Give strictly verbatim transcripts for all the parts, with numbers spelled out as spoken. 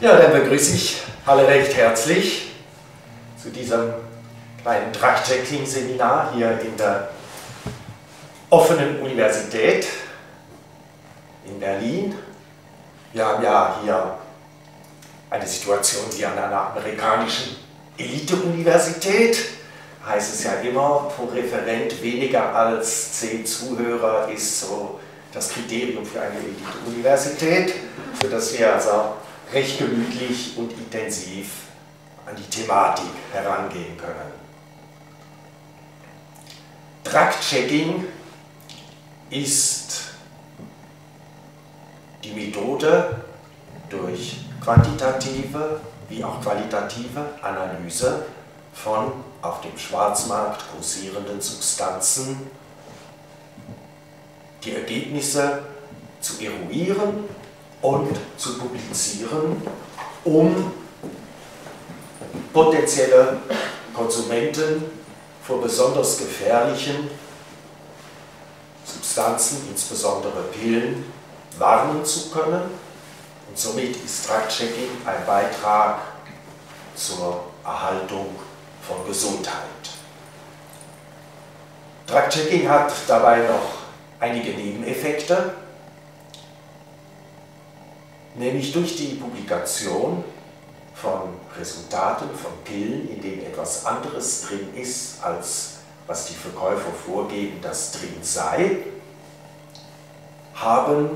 Ja, dann begrüße ich alle recht herzlich zu diesem kleinen Drug-Checking-Seminar hier in der offenen Universität in Berlin. Wir haben ja hier eine Situation wie an einer amerikanischen Elite-Universität. Da heißt es ja immer, pro Referent weniger als zehn Zuhörer ist so das Kriterium für eine Elite-Universität, sodass wir also recht gemütlich und intensiv an die Thematik herangehen können. Drug-Checking ist die Methode, durch quantitative wie auch qualitative Analyse von auf dem Schwarzmarkt kursierenden Substanzen die Ergebnisse zu eruieren und zu publizieren, um potenzielle Konsumenten vor besonders gefährlichen Substanzen, insbesondere Pillen, warnen zu können. Und somit ist Drug-Checking ein Beitrag zur Erhaltung von Gesundheit. Drug-Checking hat dabei noch einige Nebeneffekte, nämlich durch die Publikation von Resultaten von Pillen, in denen etwas anderes drin ist, als was die Verkäufer vorgeben, das drin sei, haben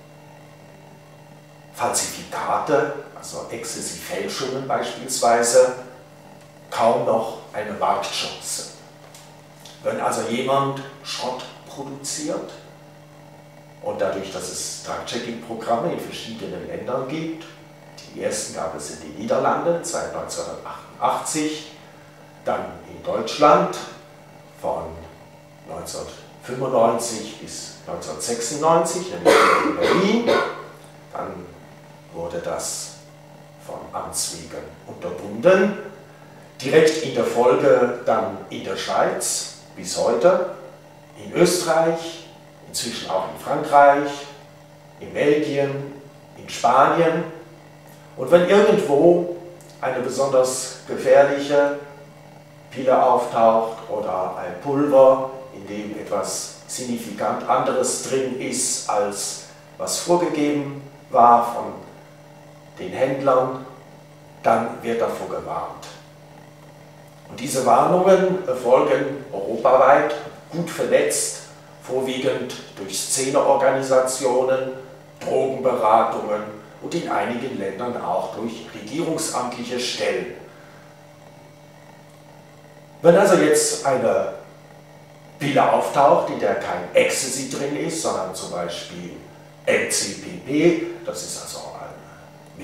Falsifikate, also Ecstasy-Fälschungen beispielsweise, kaum noch eine Marktchance. Wenn also jemand Schrott produziert und dadurch, dass es Drug-Checking-Programme in verschiedenen Ländern gibt, die ersten gab es in den Niederlanden seit neunzehnhundertachtundachtzig, dann in Deutschland von neunzehnhundertfünfundneunzig bis neunzehnhundertsechsundneunzig, nämlich in Berlin. Dann wurde das vom Amts wegen unterbunden. Direkt in der Folge dann in der Schweiz bis heute, in Österreich, inzwischen auch in Frankreich, in Belgien, in Spanien. Und wenn irgendwo eine besonders gefährliche Pille auftaucht oder ein Pulver, in dem etwas signifikant anderes drin ist, als was vorgegeben war von den Händlern, dann wird davor gewarnt. Und diese Warnungen erfolgen europaweit, gut vernetzt, vorwiegend durch Szeneorganisationen, Drogenberatungen und in einigen Ländern auch durch regierungsamtliche Stellen. Wenn also jetzt eine Pille auftaucht, in der kein Ecstasy drin ist, sondern zum Beispiel M C P P, das ist also ein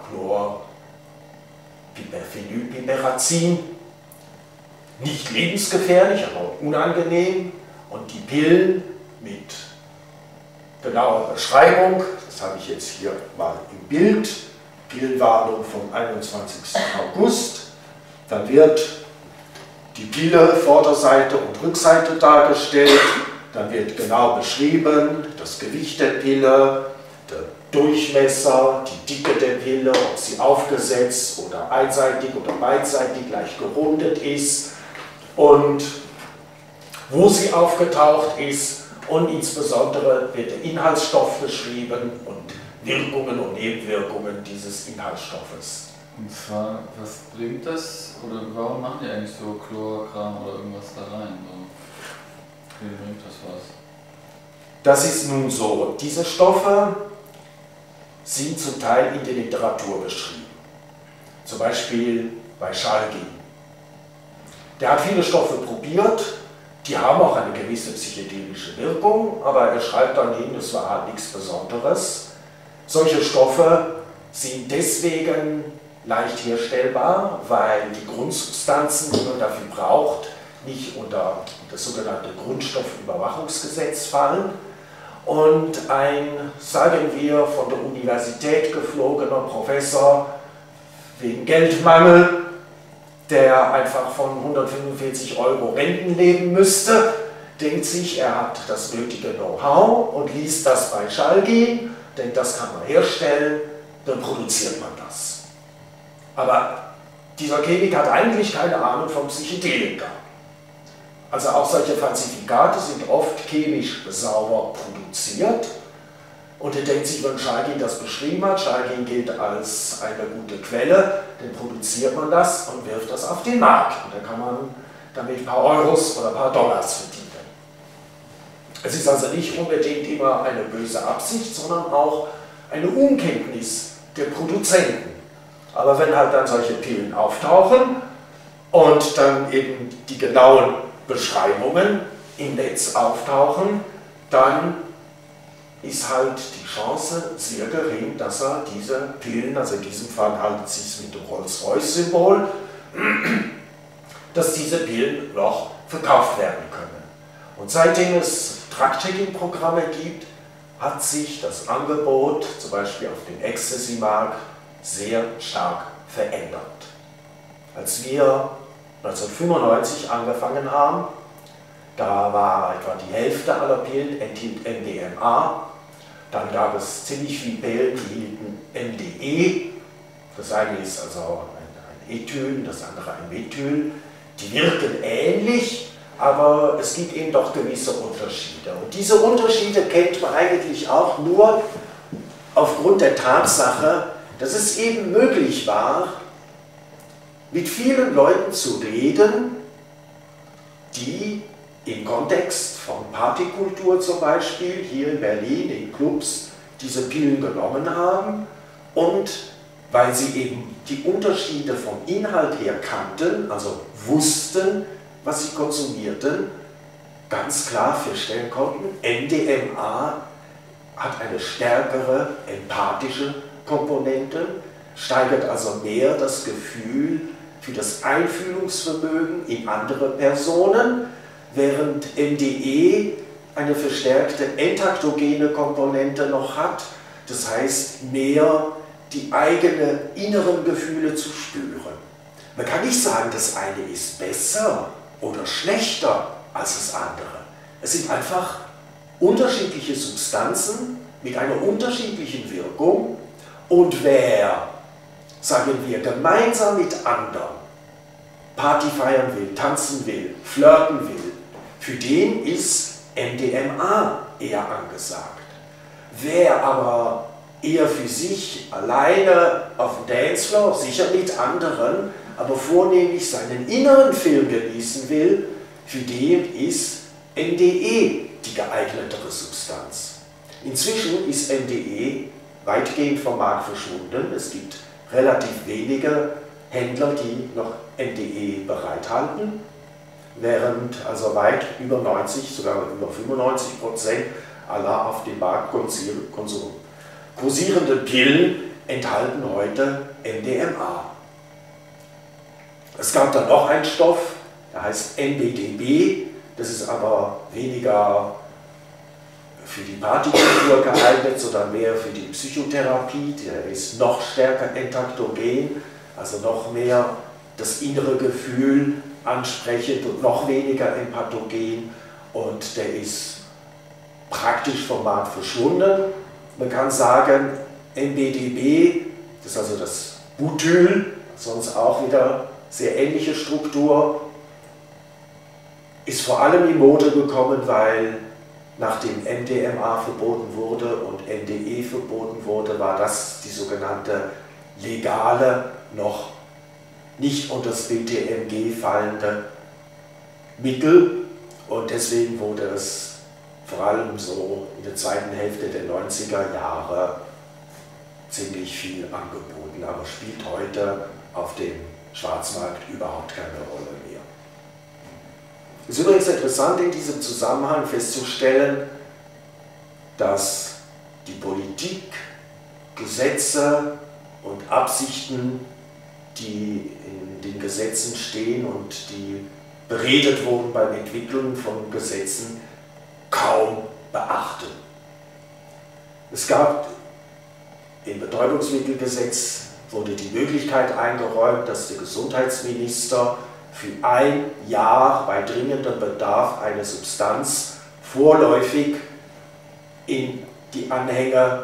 Metachlorphenylpiperazin, nicht lebensgefährlich, aber unangenehm, und die Pillen mit genauer Beschreibung, das habe ich jetzt hier mal im Bild, Pillenwarnung vom einundzwanzigsten August, dann wird die Pille Vorderseite und Rückseite dargestellt, dann wird genau beschrieben das Gewicht der Pille, der Durchmesser, die Dicke der Pille, ob sie aufgesetzt oder einseitig oder beidseitig gleich gerundet ist und wo sie aufgetaucht ist, und insbesondere wird der Inhaltsstoff beschrieben und Wirkungen und Nebenwirkungen dieses Inhaltsstoffes. Und zwar, was bringt das, oder warum machen die eigentlich so Chlorkram oder irgendwas da rein? So, wie bringt das was? Das ist nun so, diese Stoffe sind zum Teil in der Literatur beschrieben. Zum Beispiel bei Schalgi. Der hat viele Stoffe probiert, die haben auch eine gewisse psychedelische Wirkung, aber er schreibt dann hin, es war halt nichts Besonderes. Solche Stoffe sind deswegen leicht herstellbar, weil die Grundsubstanzen, die man dafür braucht, nicht unter das sogenannte Grundstoffüberwachungsgesetz fallen. Und ein, sagen wir, von der Universität geflogener Professor wegen Geldmangel, der einfach von hundertfünfundvierzig Euro Renten leben müsste, denkt sich, er hat das nötige Know-how und liest das bei Schalgi, denkt, das kann man herstellen, dann produziert man das. Aber dieser Chemiker hat eigentlich keine Ahnung vom Psychedelika. Also auch solche Falsifikate sind oft chemisch sauber produziert. Und er denkt sich, wenn Schalgin das beschrieben hat, Schalgin gilt als eine gute Quelle, dann produziert man das und wirft das auf den Markt. Und dann kann man damit ein paar Euros oder ein paar Dollars verdienen. Es ist also nicht unbedingt immer eine böse Absicht, sondern auch eine Unkenntnis der Produzenten. Aber wenn halt dann solche Pillen auftauchen und dann eben die genauen Beschreibungen im Netz auftauchen, dann ist halt die Chance sehr gering, dass er diese Pillen, also in diesem Fall handelt es sich mit dem Rolls-Royce-Symbol, dass diese Pillen noch verkauft werden können. Und seitdem es Drug-Checking-Programme gibt, hat sich das Angebot, zum Beispiel auf dem Ecstasy-Markt, sehr stark verändert. Als wir neunzehnhundertfünfundneunzig angefangen haben, da war etwa die Hälfte aller Pillen enthielt M D M A, dann gab es ziemlich viele Pillen, die hielten M D E, das eine ist also ein, ein Ethyl, das andere ein Methyl, die wirken ähnlich, aber es gibt eben doch gewisse Unterschiede. Und diese Unterschiede kennt man eigentlich auch nur aufgrund der Tatsache, dass es eben möglich war, mit vielen Leuten zu reden, die im Kontext von Partykultur zum Beispiel hier in Berlin in Clubs diese Pillen genommen haben und weil sie eben die Unterschiede vom Inhalt her kannten, also wussten, was sie konsumierten, ganz klar feststellen konnten, M D M A hat eine stärkere empathische Komponente, steigert also mehr das Gefühl für das Einfühlungsvermögen in andere Personen, während M D E eine verstärkte entaktogene Komponente noch hat, das heißt mehr die eigenen inneren Gefühle zu spüren. Man kann nicht sagen, das eine ist besser oder schlechter als das andere. Es sind einfach unterschiedliche Substanzen mit einer unterschiedlichen Wirkung und wer, sagen wir, gemeinsam mit anderen Party feiern will, tanzen will, flirten will, für den ist M D M A eher angesagt. Wer aber eher für sich alleine auf dem Dancefloor, sicher mit anderen, aber vornehmlich seinen inneren Film genießen will, für den ist M D E die geeignetere Substanz. Inzwischen ist M D E weitgehend vom Markt verschwunden. Es gibt relativ wenige Händler, die noch M D E bereithalten, während also weit über neunzig, sogar über fünfundneunzig Prozent aller auf dem Markt kursierenden Pillen enthalten heute M D M A. Es gab dann noch einen Stoff, der heißt N B D B, das ist aber weniger für die Partykultur geeignet, sondern mehr für die Psychotherapie. Der ist noch stärker entaktogen, also noch mehr das innere Gefühl ansprechend und noch weniger empathogen, und der ist praktisch vom Markt verschwunden. Man kann sagen, N B D B, das ist also das Butyl, sonst auch wieder sehr ähnliche Struktur, ist vor allem in Mode gekommen, weil nachdem M D M A verboten wurde und N D E verboten wurde, war das die sogenannte legale, noch nicht unter das B T M G fallende Mittel, und deswegen wurde es vor allem so in der zweiten Hälfte der neunziger Jahre ziemlich viel angeboten, aber spielt heute auf dem Schwarzmarkt überhaupt keine Rolle mehr. Es ist übrigens interessant, in diesem Zusammenhang festzustellen, dass die Politik, Gesetze und Absichten, die in den Gesetzen stehen und die beredet wurden beim Entwickeln von Gesetzen, kaum beachten. Es gab im Betäubungsmittelgesetz wurde die Möglichkeit eingeräumt, dass der Gesundheitsminister für ein Jahr bei dringendem Bedarf eine Substanz vorläufig in die Anhänge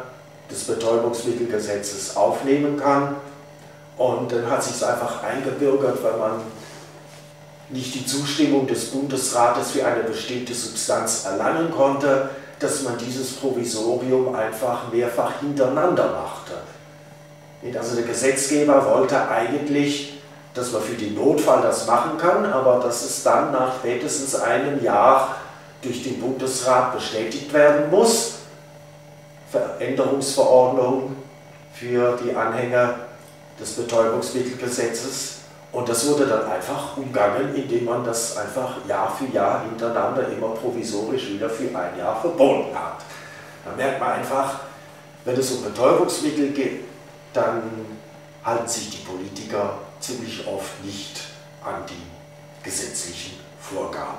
des Betäubungsmittelgesetzes aufnehmen kann. Und dann hat sich es einfach eingebürgert, weil man nicht die Zustimmung des Bundesrates für eine bestimmte Substanz erlangen konnte, dass man dieses Provisorium einfach mehrfach hintereinander machte. Also der Gesetzgeber wollte eigentlich, dass man für den Notfall das machen kann, aber dass es dann nach spätestens einem Jahr durch den Bundesrat bestätigt werden muss. Veränderungsverordnung für die Anhänger des Betäubungsmittelgesetzes. Und das wurde dann einfach umgangen, indem man das einfach Jahr für Jahr hintereinander immer provisorisch wieder für ein Jahr verboten hat. Da merkt man einfach, wenn es um Betäubungsmittel geht, dann halten sich die Politiker ziemlich oft nicht an die gesetzlichen Vorgaben.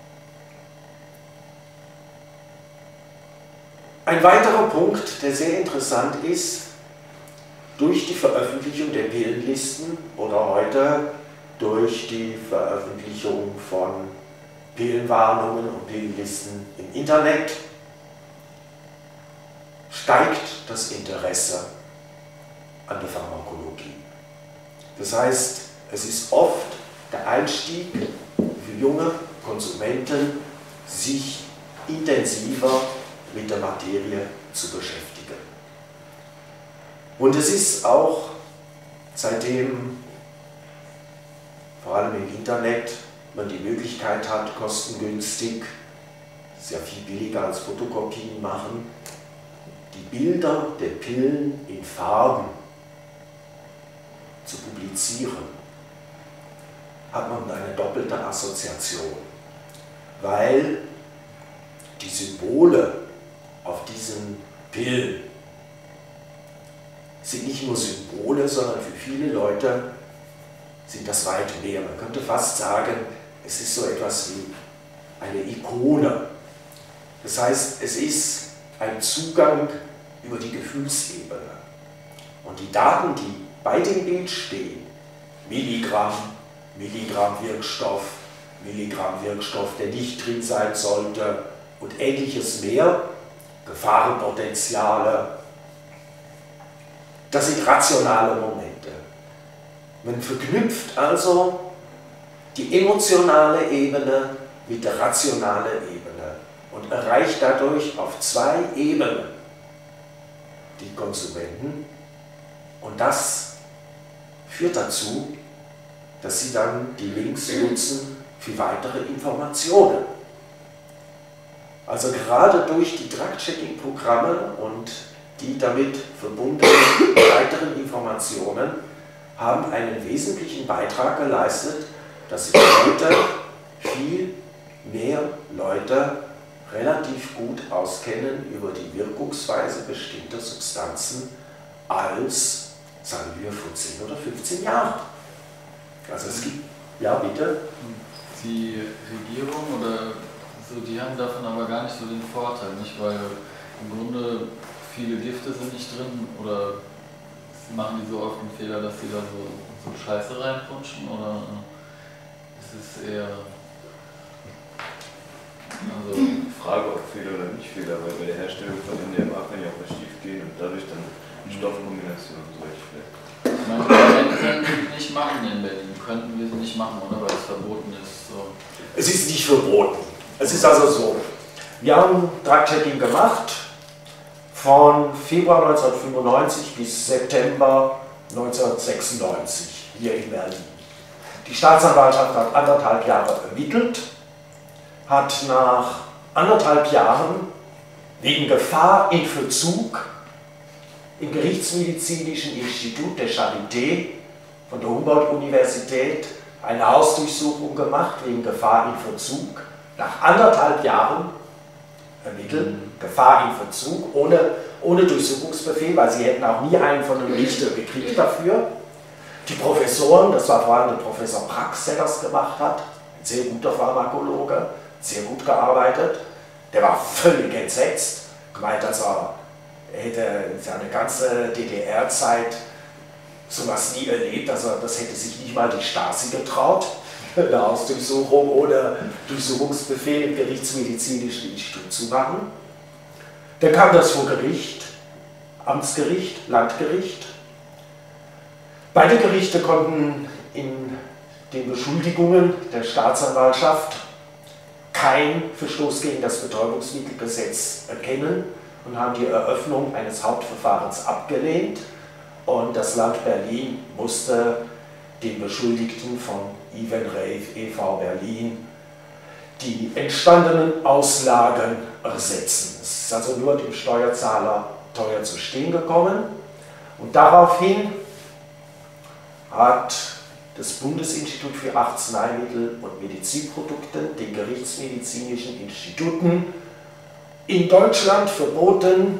Ein weiterer Punkt, der sehr interessant ist, durch die Veröffentlichung der Pillenlisten oder heute durch die Veröffentlichung von Pillenwarnungen und Pillenlisten im Internet steigt das Interesse an der Pharmakologie. Das heißt, es ist oft der Einstieg für junge Konsumenten, sich intensiver mit der Materie zu beschäftigen. Und es ist auch, seitdem vor allem im Internet man die Möglichkeit hat, kostengünstig, sehr viel billiger als Fotokopien machen, die Bilder der Pillen in Farben zu publizieren, hat man eine doppelte Assoziation, weil die Symbole auf diesen Pillen sind nicht nur Symbole, sondern für viele Leute sind das weit mehr. Man könnte fast sagen, es ist so etwas wie eine Ikone. Das heißt, es ist ein Zugang über die Gefühlsebene. Und die Daten, die bei dem Bild stehen, Milligramm, Milligramm Wirkstoff, Milligramm Wirkstoff, der nicht drin sein sollte und ähnliches mehr, Gefahrenpotenziale, das sind rationale Momente. Man verknüpft also die emotionale Ebene mit der rationalen Ebene und erreicht dadurch auf zwei Ebenen die Konsumenten. Und das führt dazu, dass sie dann die Links nutzen für weitere Informationen. Also gerade durch die Drug-Checking-Programme und die damit verbundenen weiteren Informationen haben einen wesentlichen Beitrag geleistet, dass sich heute viel mehr Leute relativ gut auskennen über die Wirkungsweise bestimmter Substanzen als, sagen wir, vor zehn oder fünfzehn Jahren. Also es gibt, ja bitte? Die Regierung oder so, die haben davon aber gar nicht so den Vorteil, nicht? Weil im Grunde viele Gifte sind nicht drin oder machen die so oft einen Fehler, dass sie da so, so Scheiße reinpunschen oder ist es eher... Also Frage, ob Fehler oder nicht Fehler, weil bei der Herstellung von N D M A kann ja auch was schief gehen und dadurch dann Stoffkombinationen solche vielleicht. Manche Patienten können sie nicht machen in Berlin, könnten wir sie nicht machen, oder? Weil es verboten ist. So. Es ist nicht verboten. Es ist also so, wir haben Drug-Checking gemacht von Februar neunzehnhundertfünfundneunzig bis September neunzehnhundertsechsundneunzig hier in Berlin. Die Staatsanwaltschaft hat anderthalb Jahre ermittelt, hat nach anderthalb Jahren wegen Gefahr in Verzug im Gerichtsmedizinischen Institut der Charité von der Humboldt-Universität eine Hausdurchsuchung gemacht wegen Gefahr in Verzug. Nach anderthalb Jahren ermitteln, Gefahr in Verzug, ohne, ohne Durchsuchungsbefehl, weil sie hätten auch nie einen von einem Richter gekriegt dafür. Die Professoren, das war vor allem der Professor Prax, der das gemacht hat, ein sehr guter Pharmakologe, sehr gut gearbeitet, der war völlig entsetzt, gemeint, dass er, er hätte seine ganze D D R-Zeit sowas nie erlebt, also das hätte sich nicht mal die Stasi getraut, eine Hausdurchsuchung ohne Durchsuchungsbefehl im Gerichtsmedizinischen Institut zu machen. Dann kam das vor Gericht, Amtsgericht, Landgericht. Beide Gerichte konnten in den Beschuldigungen der Staatsanwaltschaft kein Verstoß gegen das Betäubungsmittelgesetz erkennen und haben die Eröffnung eines Hauptverfahrens abgelehnt. Und das Land Berlin musste den Beschuldigten von Evenrave e V Berlin die entstandenen Auslagen ersetzen. Es ist also nur dem Steuerzahler teuer zu stehen gekommen. Und daraufhin hat das Bundesinstitut für Arzneimittel und Medizinprodukte den gerichtsmedizinischen Instituten in Deutschland verboten,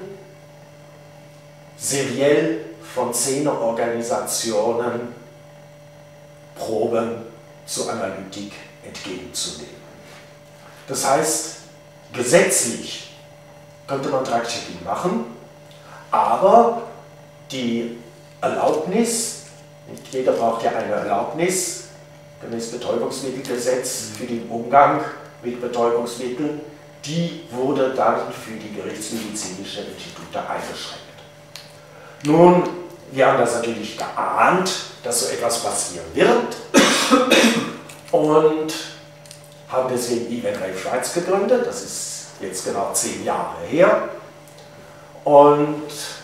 seriell von Zehnerorganisationen Proben zur Analytik entgegenzunehmen. Das heißt, gesetzlich könnte man Drug-Checking machen, aber die Erlaubnis, nicht jeder braucht ja eine Erlaubnis, gemäß Betäubungsmittelgesetz für den Umgang mit Betäubungsmitteln, die wurde dann für die gerichtsmedizinische Institute eingeschränkt. Nun, wir haben das natürlich geahnt, dass so etwas passieren wird und haben deswegen Evenrave Schweiz gegründet. Das ist jetzt genau zehn Jahre her. Und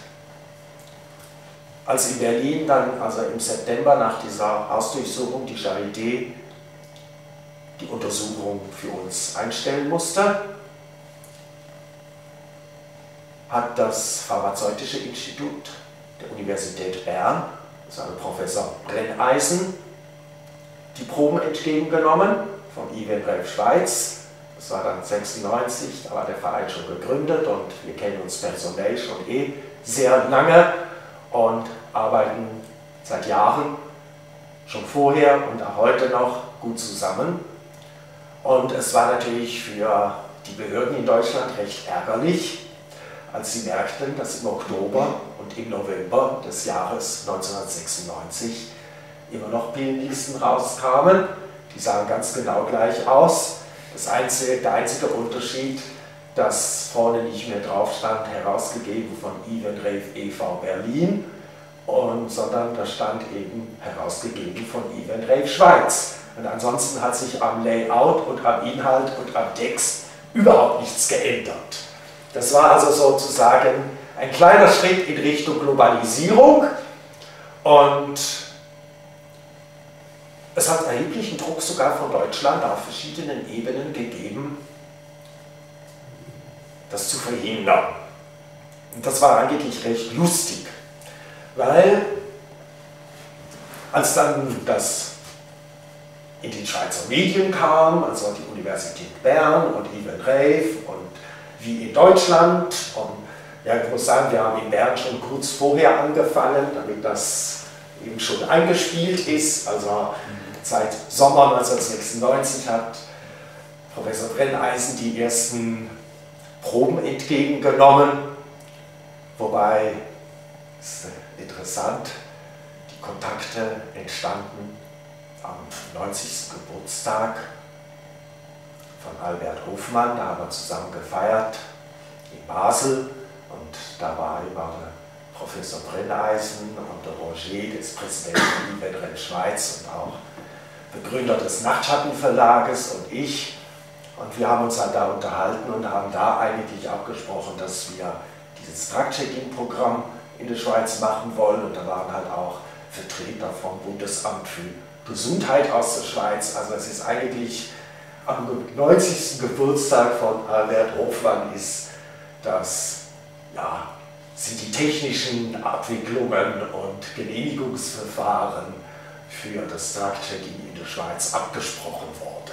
als in Berlin dann, also im September nach dieser Hausdurchsuchung, die Charité die Untersuchung für uns einstellen musste, hat das Pharmazeutische Institut der Universität Bern, also Professor Brenneisen, die Proben entgegengenommen von Evenrave Schweiz. Das war dann sechsundneunzig, da war der Verein schon gegründet und wir kennen uns personell schon eh sehr lange und arbeiten seit Jahren, schon vorher und auch heute noch, gut zusammen. Und es war natürlich für die Behörden in Deutschland recht ärgerlich, als sie merkten, dass im Oktober und im November des Jahres neunzehnhundertsechsundneunzig immer noch Pillenlisten rauskamen. Die sahen ganz genau gleich aus. Das einzige, der einzige Unterschied, dass vorne nicht mehr drauf stand, herausgegeben von Evenrave e V Berlin, und, sondern da stand eben herausgegeben von Evenrave Schweiz. Und ansonsten hat sich am Layout und am Inhalt und am Text überhaupt nichts geändert. Das war also sozusagen ein kleiner Schritt in Richtung Globalisierung und es hat erheblichen Druck sogar von Deutschland auf verschiedenen Ebenen gegeben, das zu verhindern. Und das war eigentlich recht lustig, weil als dann das in den Schweizer Medien kam, also die Universität Bern und Evenrave und wie in Deutschland, und ja, ich muss sagen, wir haben in Bern schon kurz vorher angefangen, damit das eben schon eingespielt ist, also seit Sommer neunzehnhundertsechsundneunzig hat Professor Brenneisen die ersten Proben entgegengenommen, wobei, es ist interessant, die Kontakte entstanden am neunzigsten Geburtstag von Albert Hofmann, da haben wir zusammen gefeiert in Basel und da war immer Professor Brenneisen und der Roger, des Präsidenten von Evenrave Schweiz und auch Begründer des Nachtschattenverlages und ich, und wir haben uns halt da unterhalten und haben da eigentlich auch gesprochen, dass wir dieses Drug-Checking-Programm in der Schweiz machen wollen, und da waren halt auch Vertreter vom Bundesamt für Gesundheit aus der Schweiz. Also es ist eigentlich am neunzigsten Geburtstag von Albert Hofmann ist das, ja, sind die technischen Abwicklungen und Genehmigungsverfahren für das Drug-Checking in der Schweiz abgesprochen worden.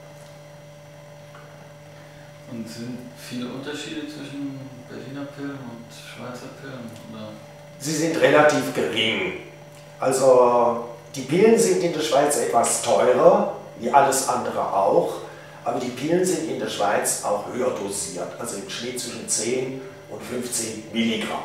Und sind viele Unterschiede zwischen Berliner Pillen und Schweizer Pillen? Oder? Sie sind relativ gering. Also die Pillen sind in der Schweiz etwas teurer, wie alles andere auch, aber die Pillen sind in der Schweiz auch höher dosiert, also im Schnitt zwischen zehn und fünfzehn Milligramm.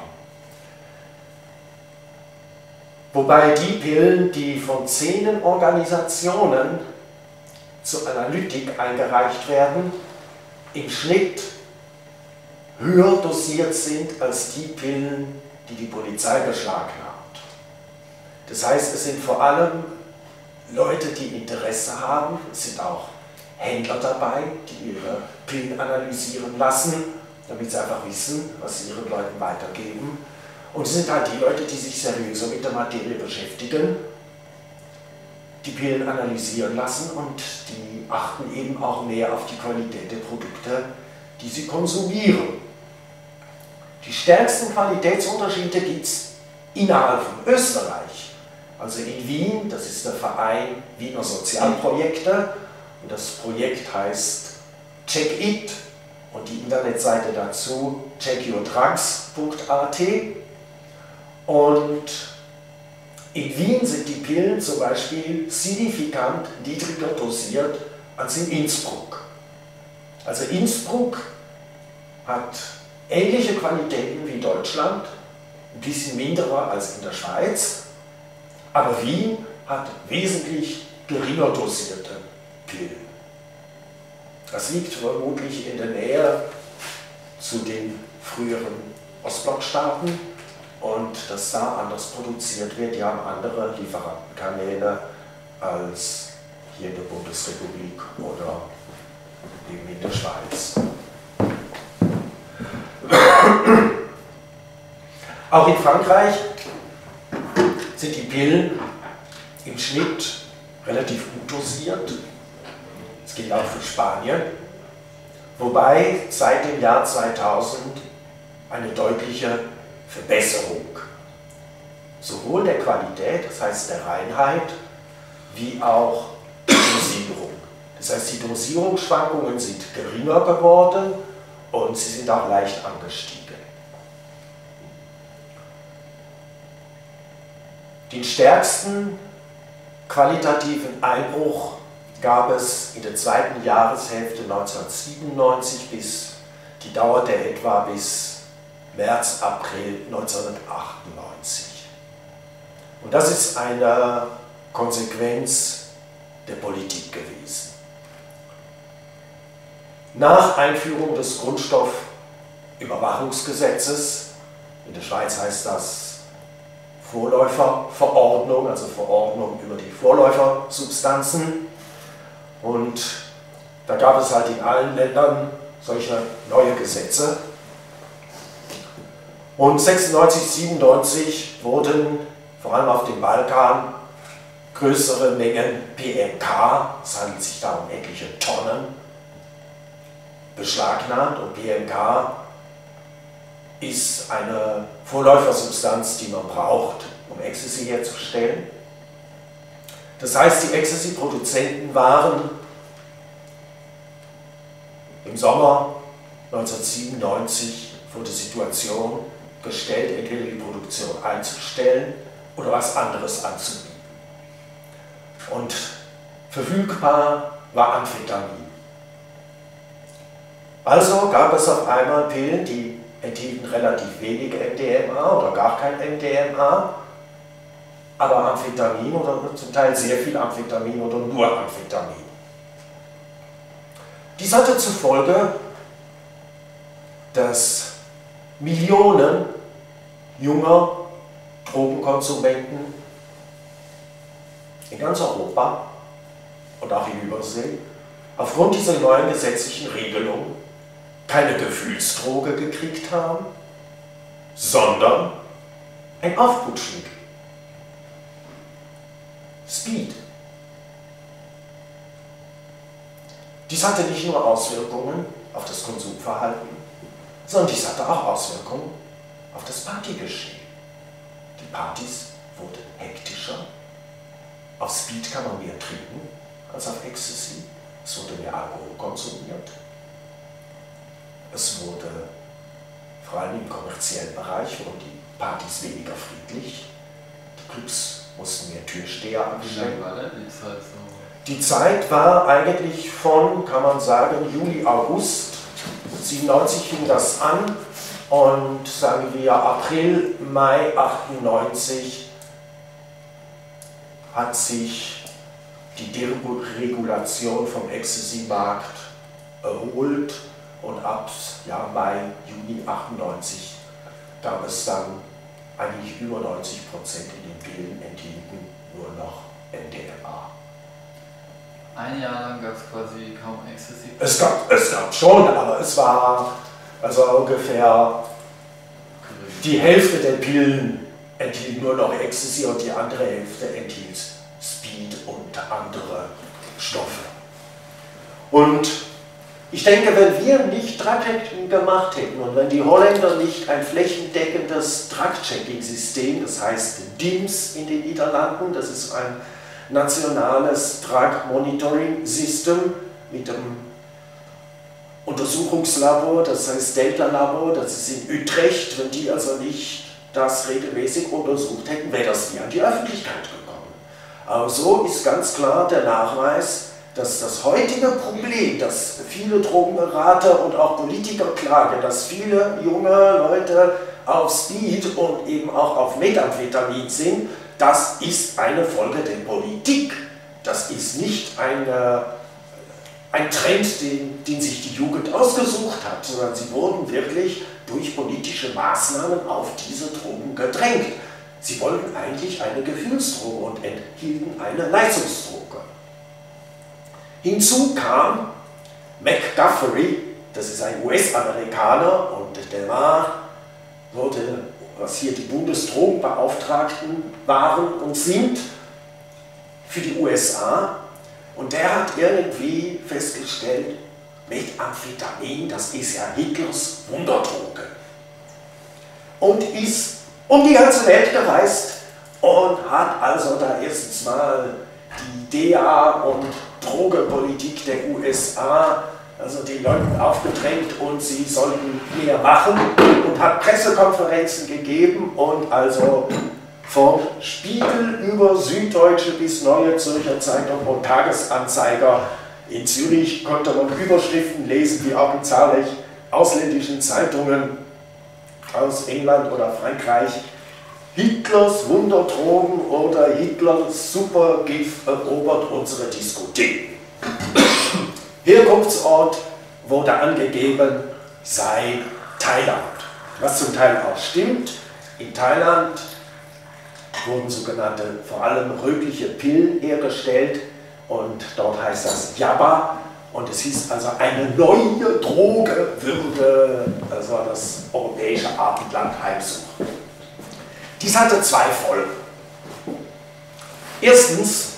Wobei die Pillen, die von zehn Organisationen zur Analytik eingereicht werden, im Schnitt höher dosiert sind als die Pillen, die Polizei beschlagnahmt. Das heißt, es sind vor allem Leute, die Interesse haben, es sind auch Händler dabei, die ihre Pillen analysieren lassen, damit sie einfach wissen, was sie ihren Leuten weitergeben. Und es sind halt die Leute, die sich seriöser mit der Materie beschäftigen, die Pillen analysieren lassen und die achten eben auch mehr auf die Qualität der Produkte, die sie konsumieren. Die stärksten Qualitätsunterschiede gibt es innerhalb von Österreich. Also in Wien, das ist der Verein Wiener Sozialprojekte und das Projekt heißt Check It und die Internetseite dazu check your drugs punkt a t. Und in Wien sind die Pillen zum Beispiel signifikant niedriger dosiert als in Innsbruck. Also Innsbruck hat ähnliche Qualitäten wie Deutschland, ein bisschen minderer als in der Schweiz, aber Wien hat wesentlich geringer dosierte Pillen. Das liegt vermutlich in der Nähe zu den früheren Ostblockstaaten und dass da anders produziert wird. Die haben andere Lieferantenkanäle als hier in der Bundesrepublik oder eben in der Schweiz. Auch in Frankreich sind die Pillen im Schnitt relativ gut dosiert. Das gilt auch für Spanien. Wobei seit dem Jahr zweitausend eine deutliche Verbesserung sowohl der Qualität, das heißt der Reinheit, wie auch der Dosierung. Das heißt, die Dosierungsschwankungen sind geringer geworden und sie sind auch leicht angestiegen. Den stärksten qualitativen Einbruch gab es in der zweiten Jahreshälfte neunzehnhundertsiebenundneunzig bis, die dauerte etwa bis März, April neunzehnhundertachtundneunzig. Und das ist eine Konsequenz der Politik gewesen. Nach Einführung des Grundstoffüberwachungsgesetzes, in der Schweiz heißt das Vorläuferverordnung, also Verordnung über die Vorläufersubstanzen. Und da gab es halt in allen Ländern solche neue Gesetze. Und sechsundneunzig, siebenundneunzig wurden vor allem auf dem Balkan größere Mengen P M K, es handelt sich da um etliche Tonnen, beschlagnahmt. Und P M K ist eine Vorläufersubstanz, die man braucht, um Ecstasy herzustellen. Das heißt, die Ecstasy-Produzenten waren im Sommer neunzehnhundertsiebenundneunzig vor der Situation gestellt, entweder die Produktion einzustellen oder was anderes anzubieten. Und verfügbar war Amphetamin. Also gab es auf einmal Pillen, die enthielten relativ wenig M D M A oder gar kein M D M A, aber Amphetamin oder zum Teil sehr viel Amphetamin oder nur Amphetamin. Dies hatte zur Folge, dass Millionen junger Drogenkonsumenten in ganz Europa und auch in Übersee aufgrund dieser neuen gesetzlichen Regelung keine Gefühlsdroge gekriegt haben, sondern ein Aufputschmittel. Speed. Dies hatte nicht nur Auswirkungen auf das Konsumverhalten, sondern dies hatte auch Auswirkungen auf das Partygeschehen. Die Partys wurden hektischer. Auf Speed kann man mehr trinken als auf Ecstasy. Es wurde mehr Alkohol konsumiert. Es wurde, vor allem im kommerziellen Bereich, wurden die Partys weniger friedlich. Die Clubs mussten mehr Türsteher anstellen. Wie lange war denn die Zeit so? Die Zeit war eigentlich von, kann man sagen, Juli, August. siebenundneunzig fing das an und sagen wir April, Mai achtundneunzig hat sich die Deregulation vom Ecstasy-Markt erholt. Und ab ja, Mai, Juni achtundneunzig gab es dann eigentlich über neunzig Prozent in den Pillen enthielten nur noch M D M A. Ein Jahr lang gab es quasi kaum Ecstasy. Es gab, es gab schon, aber es war also ungefähr die Hälfte der Pillen enthielt nur noch Ecstasy und die andere Hälfte enthielt Speed und andere Stoffe. Und ich denke, wenn wir nicht Drug-Checking gemacht hätten und wenn die Holländer nicht ein flächendeckendes Drug-Checking-System, das heißt D I M S in den Niederlanden, das ist ein nationales Drug-Monitoring-System mit dem Untersuchungslabor, das heißt Delta-Labor, das ist in Utrecht, wenn die also nicht das regelmäßig untersucht hätten, wäre das nie an die Öffentlichkeit gekommen. Aber so ist ganz klar der Nachweis, dass das heutige Problem, dass viele Drogenberater und auch Politiker klagen, dass viele junge Leute auf Speed und eben auch auf Methamphetamin sind, das ist eine Folge der Politik. Das ist nicht eine, ein Trend, den, den sich die Jugend ausgesucht hat, sondern sie wurden wirklich durch politische Maßnahmen auf diese Drogen gedrängt. Sie wollten eigentlich eine Gefühlsdroge und enthielten eine Leistungsdroge. Hinzu kam McGuffery, das ist ein U S-Amerikaner und der war, wurde, was hier die Bundesdrogenbeauftragten waren und sind für die U S A, und der hat irgendwie festgestellt, Methamphetamin, das ist ja Hitlers Wunderdroge. Und ist um die ganze Welt gereist und hat also da erstens mal die D A und Drogenpolitik der U S A, also die Leute aufgedrängt und sie sollten mehr machen und hat Pressekonferenzen gegeben und also vom Spiegel über Süddeutsche bis Neue Zürcher Zeitung und Tagesanzeiger in Zürich konnte man Überschriften lesen, wie auch in zahlreichen ausländischen Zeitungen aus England oder Frankreich. Hitlers Wunderdrogen oder Hitlers Supergift erobert unsere Diskotheken. Herkunftsort wurde angegeben, sei Thailand. Was zum Teil auch stimmt. In Thailand wurden sogenannte, vor allem rötliche Pillen hergestellt und dort heißt das Yaba. Und es hieß also, eine neue Droge würde also das europäische Abendland heimsuchen. Dies hatte zwei Folgen. Erstens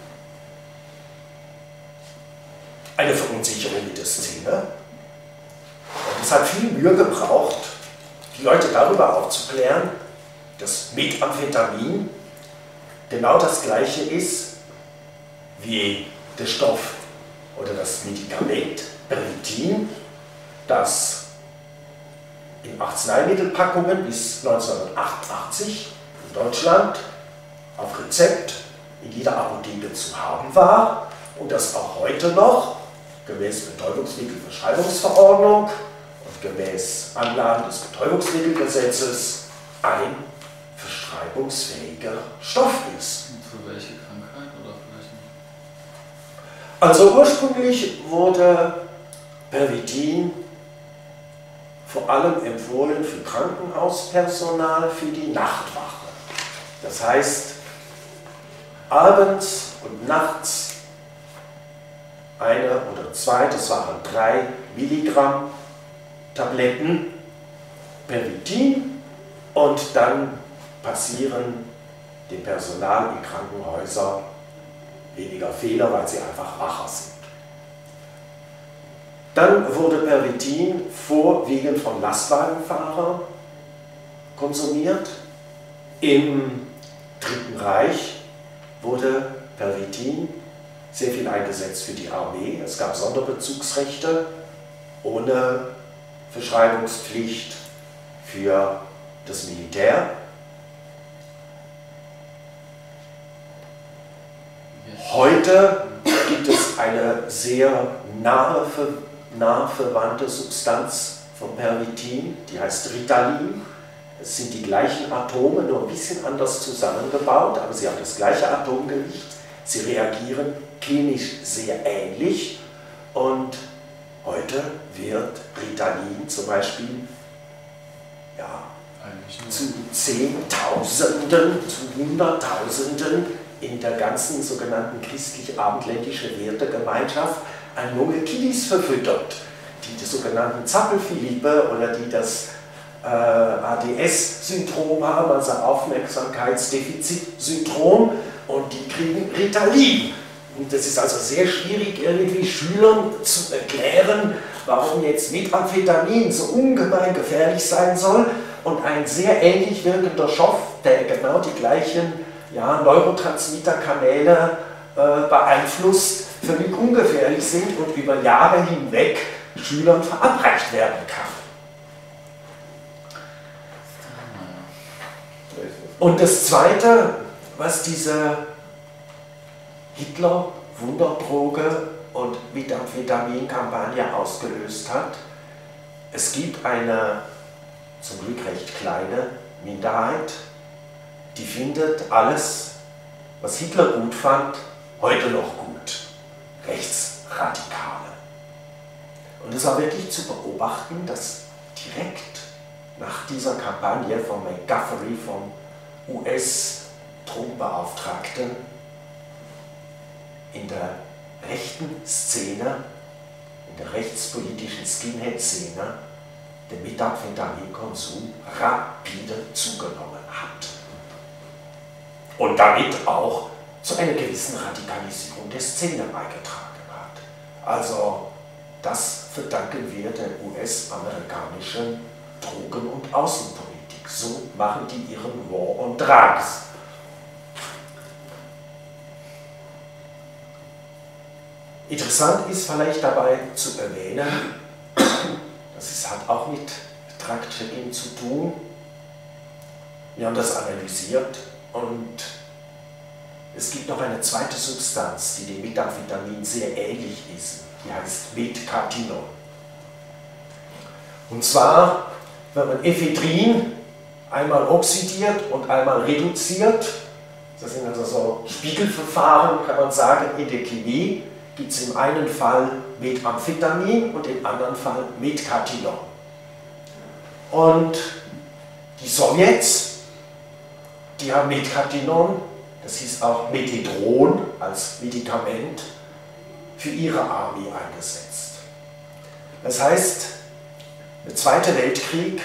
eine Verunsicherung in der Szene. Und es hat viel Mühe gebraucht, die Leute darüber aufzuklären, dass Methamphetamin genau das gleiche ist wie der Stoff oder das Medikament Pervitin, das in Arzneimittelpackungen bis neunzehnhundertachtundachtzig in Deutschland auf Rezept in jeder Apotheke zu haben war und das auch heute noch gemäß Betäubungsmittelverschreibungsverordnung und gemäß Anlagen des Betäubungsmittelgesetzes ein verschreibungsfähiger Stoff ist. Und für welche Krankheit oder vielleicht nicht? Also ursprünglich wurde Pervitin vor allem empfohlen für Krankenhauspersonal für die Nachtwache. Das heißt, abends und nachts eine oder zwei, das waren drei Milligramm Tabletten Pervitin und dann passieren dem Personal in Krankenhäusern weniger Fehler, weil sie einfach wacher sind. Dann wurde Pervitin vorwiegend von Lastwagenfahrern konsumiert. Im Dritten Reich wurde Pervitin sehr viel eingesetzt für die Armee. Es gab Sonderbezugsrechte ohne Verschreibungspflicht für das Militär. Heute gibt es eine sehr nahe, nahe verwandte Substanz von Pervitin, die heißt Ritalin. Es sind die gleichen Atome, nur ein bisschen anders zusammengebaut, aber sie haben das gleiche Atomgewicht. Sie reagieren chemisch sehr ähnlich und heute wird Ritalin zum Beispiel ja, zu Zehntausenden, zu Hunderttausenden in der ganzen sogenannten christlich-abendländischen Wertegemeinschaft ein junge Kiddies verfüttert, die die sogenannten Zappelphilippe oder die das äh, A D S-Syndrom haben, also Aufmerksamkeitsdefizit-Syndrom, und die kriegen Ritalin. Und das ist also sehr schwierig, irgendwie Schülern zu erklären, warum jetzt Methamphetamin so ungemein gefährlich sein soll und ein sehr ähnlich wirkender Stoff, der genau die gleichen ja, Neurotransmitterkanäle äh, beeinflusst, völlig ungefährlich sind und über Jahre hinweg Schülern verabreicht werden kann. Und das Zweite, was diese Hitler-Wunderdroge und Methamphetamin-Kampagne ausgelöst hat, es gibt eine zum Glück recht kleine Minderheit, die findet alles, was Hitler gut fand, heute noch gut. Rechtsradikale. Und es war wirklich zu beobachten, dass direkt nach dieser Kampagne von McGuffery, vom U S-Drogenbeauftragten, in der rechten Szene, in der rechtspolitischen Skinhead-Szene, der Methamphetamin-Konsum rapide zugenommen hat. Und damit auch zu einer gewissen Radikalisierung der Szene beigetragen hat. Also das verdanken wir der U S-amerikanischen Drogen- und Außenpolitik. So machen die ihren War on Drugs. Interessant ist vielleicht dabei zu erwähnen, das ist, hat auch mit Drug-Checking zu tun. Wir haben das analysiert und es gibt noch eine zweite Substanz, die dem Methamphetamin sehr ähnlich ist. Die heißt Metcatinon. Und zwar, wenn man Ephedrin einmal oxidiert und einmal reduziert, das sind also so Spiegelverfahren, kann man sagen, in der Chemie, gibt es im einen Fall Methamphetamin und im anderen Fall Metcatinon. Und die Sowjets, die haben Metcatinon, das hieß auch Methedron als Medikament, für ihre Armee eingesetzt. Das heißt, der Zweite Weltkrieg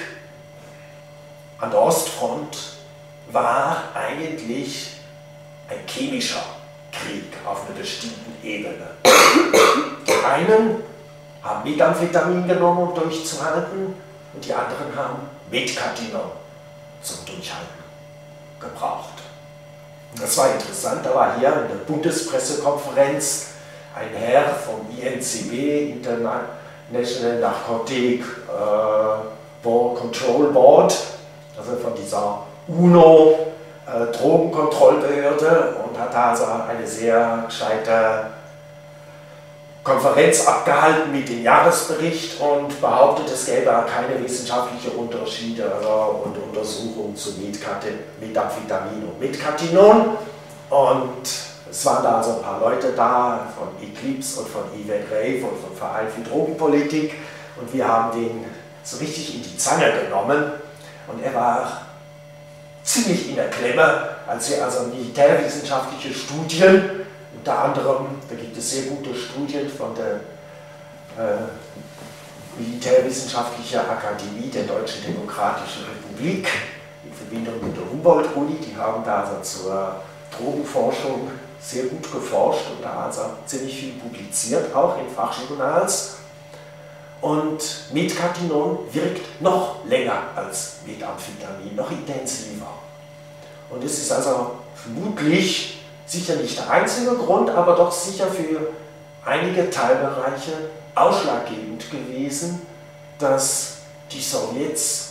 an der Ostfront war eigentlich ein chemischer Krieg auf einer bestimmten Ebene. Die einen haben Methamphetamin genommen, um durchzuhalten, und die anderen haben Metcatinon zum Durchhalten gebraucht. Und das war interessant, da war hier in der Bundespressekonferenz ein Herr vom I N C B, International Narcotic äh, Control Board, also von dieser UNO äh, Drogenkontrollbehörde, und hat da also eine sehr gescheite Konferenz abgehalten mit dem Jahresbericht und behauptet, es gäbe keine wissenschaftlichen Unterschiede also, und Untersuchungen zu Methamphetamin und Metcatinon. Und es waren da also ein paar Leute da von Eclipse und von Yvette Rave und vom Verein für Drogenpolitik, und wir haben den so richtig in die Zange genommen, und er war ziemlich in der Klemme, als wir also militärwissenschaftliche Studien, unter anderem, da gibt es sehr gute Studien von der äh, Militärwissenschaftlichen Akademie der Deutschen Demokratischen Republik in Verbindung mit der Humboldt-Uni, die haben da also zur Drogenforschung sehr gut geforscht und da also ziemlich viel publiziert, auch in Fachjournals. Und Metcatinon wirkt noch länger als Methamphetamin, noch intensiver. Und es ist also vermutlich sicher nicht der einzige Grund, aber doch sicher für einige Teilbereiche ausschlaggebend gewesen, dass die Sowjets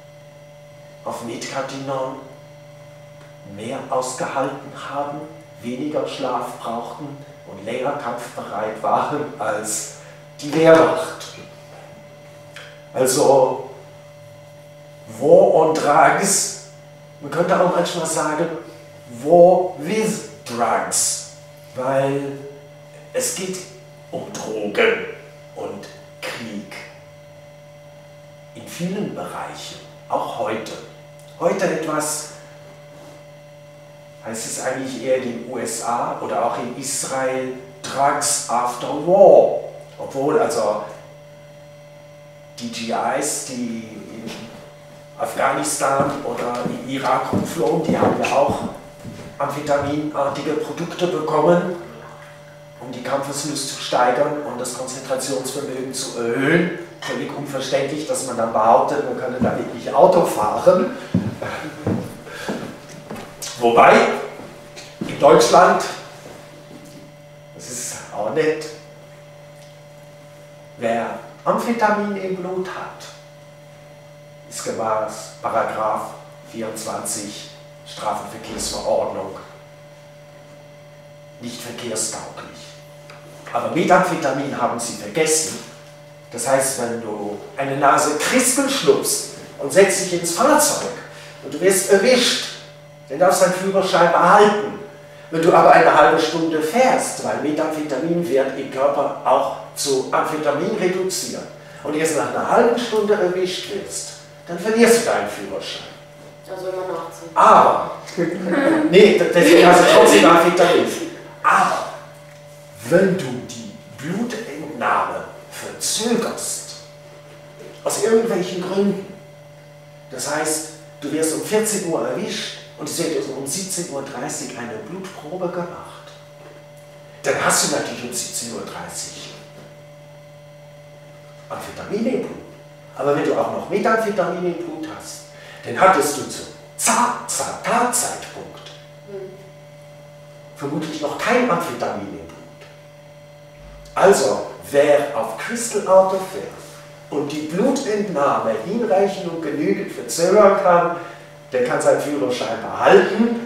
auf Metcatinon mehr ausgehalten haben, weniger Schlaf brauchten und länger kampfbereit waren als die Wehrmacht. Also War on Drugs, man könnte auch manchmal sagen War with Drugs, weil es geht um Drogen und Krieg in vielen Bereichen, auch heute, heute etwas, heißt es eigentlich eher in den U S A oder auch in Israel, Drugs after war. Obwohl also die G Is, die in Afghanistan oder in Irak rumflogen, die haben ja auch amphetaminartige Produkte bekommen, um die Kampfeslust zu steigern und das Konzentrationsvermögen zu erhöhen. Völlig unverständlich, dass man dann behauptet, man könne da wirklich Auto fahren. Wobei, in Deutschland, das ist auch nett, wer Amphetamin im Blut hat, ist gemäß Paragraph vierundzwanzig Strafenverkehrsverordnung nicht verkehrstauglich. Aber Methamphetamin haben sie vergessen. Das heißt, wenn du eine Nase Christel schluckst und setzt dich ins Fahrzeug und du wirst erwischt, dann darfst du deinen Führerschein behalten. Wenn du aber eine halbe Stunde fährst, weil Methamphetamin wird im Körper auch zu Amphetamin reduziert und erst nach einer halben Stunde erwischt wirst, dann verlierst du deinen Führerschein. Also immer nachziehen. Aber, nee, deswegen hast du trotzdem Amphetamin. Aber, wenn du die Blutentnahme verzögerst, aus irgendwelchen Gründen, das heißt, du wirst um vierzehn Uhr erwischt und es wird um siebzehn Uhr dreißig eine Blutprobe gemacht, dann hast du natürlich um siebzehn Uhr dreißig Amphetamin im Blut. Aber wenn du auch noch Methamphetamin im Blut hast, dann hattest du zum Tatzeitpunkt vermutlich noch kein Amphetamin im Blut. Also, wer auf Crystal Auto fährt und die Blutentnahme hinreichend und genügend verzögern kann, der kann seinen Führerschein behalten.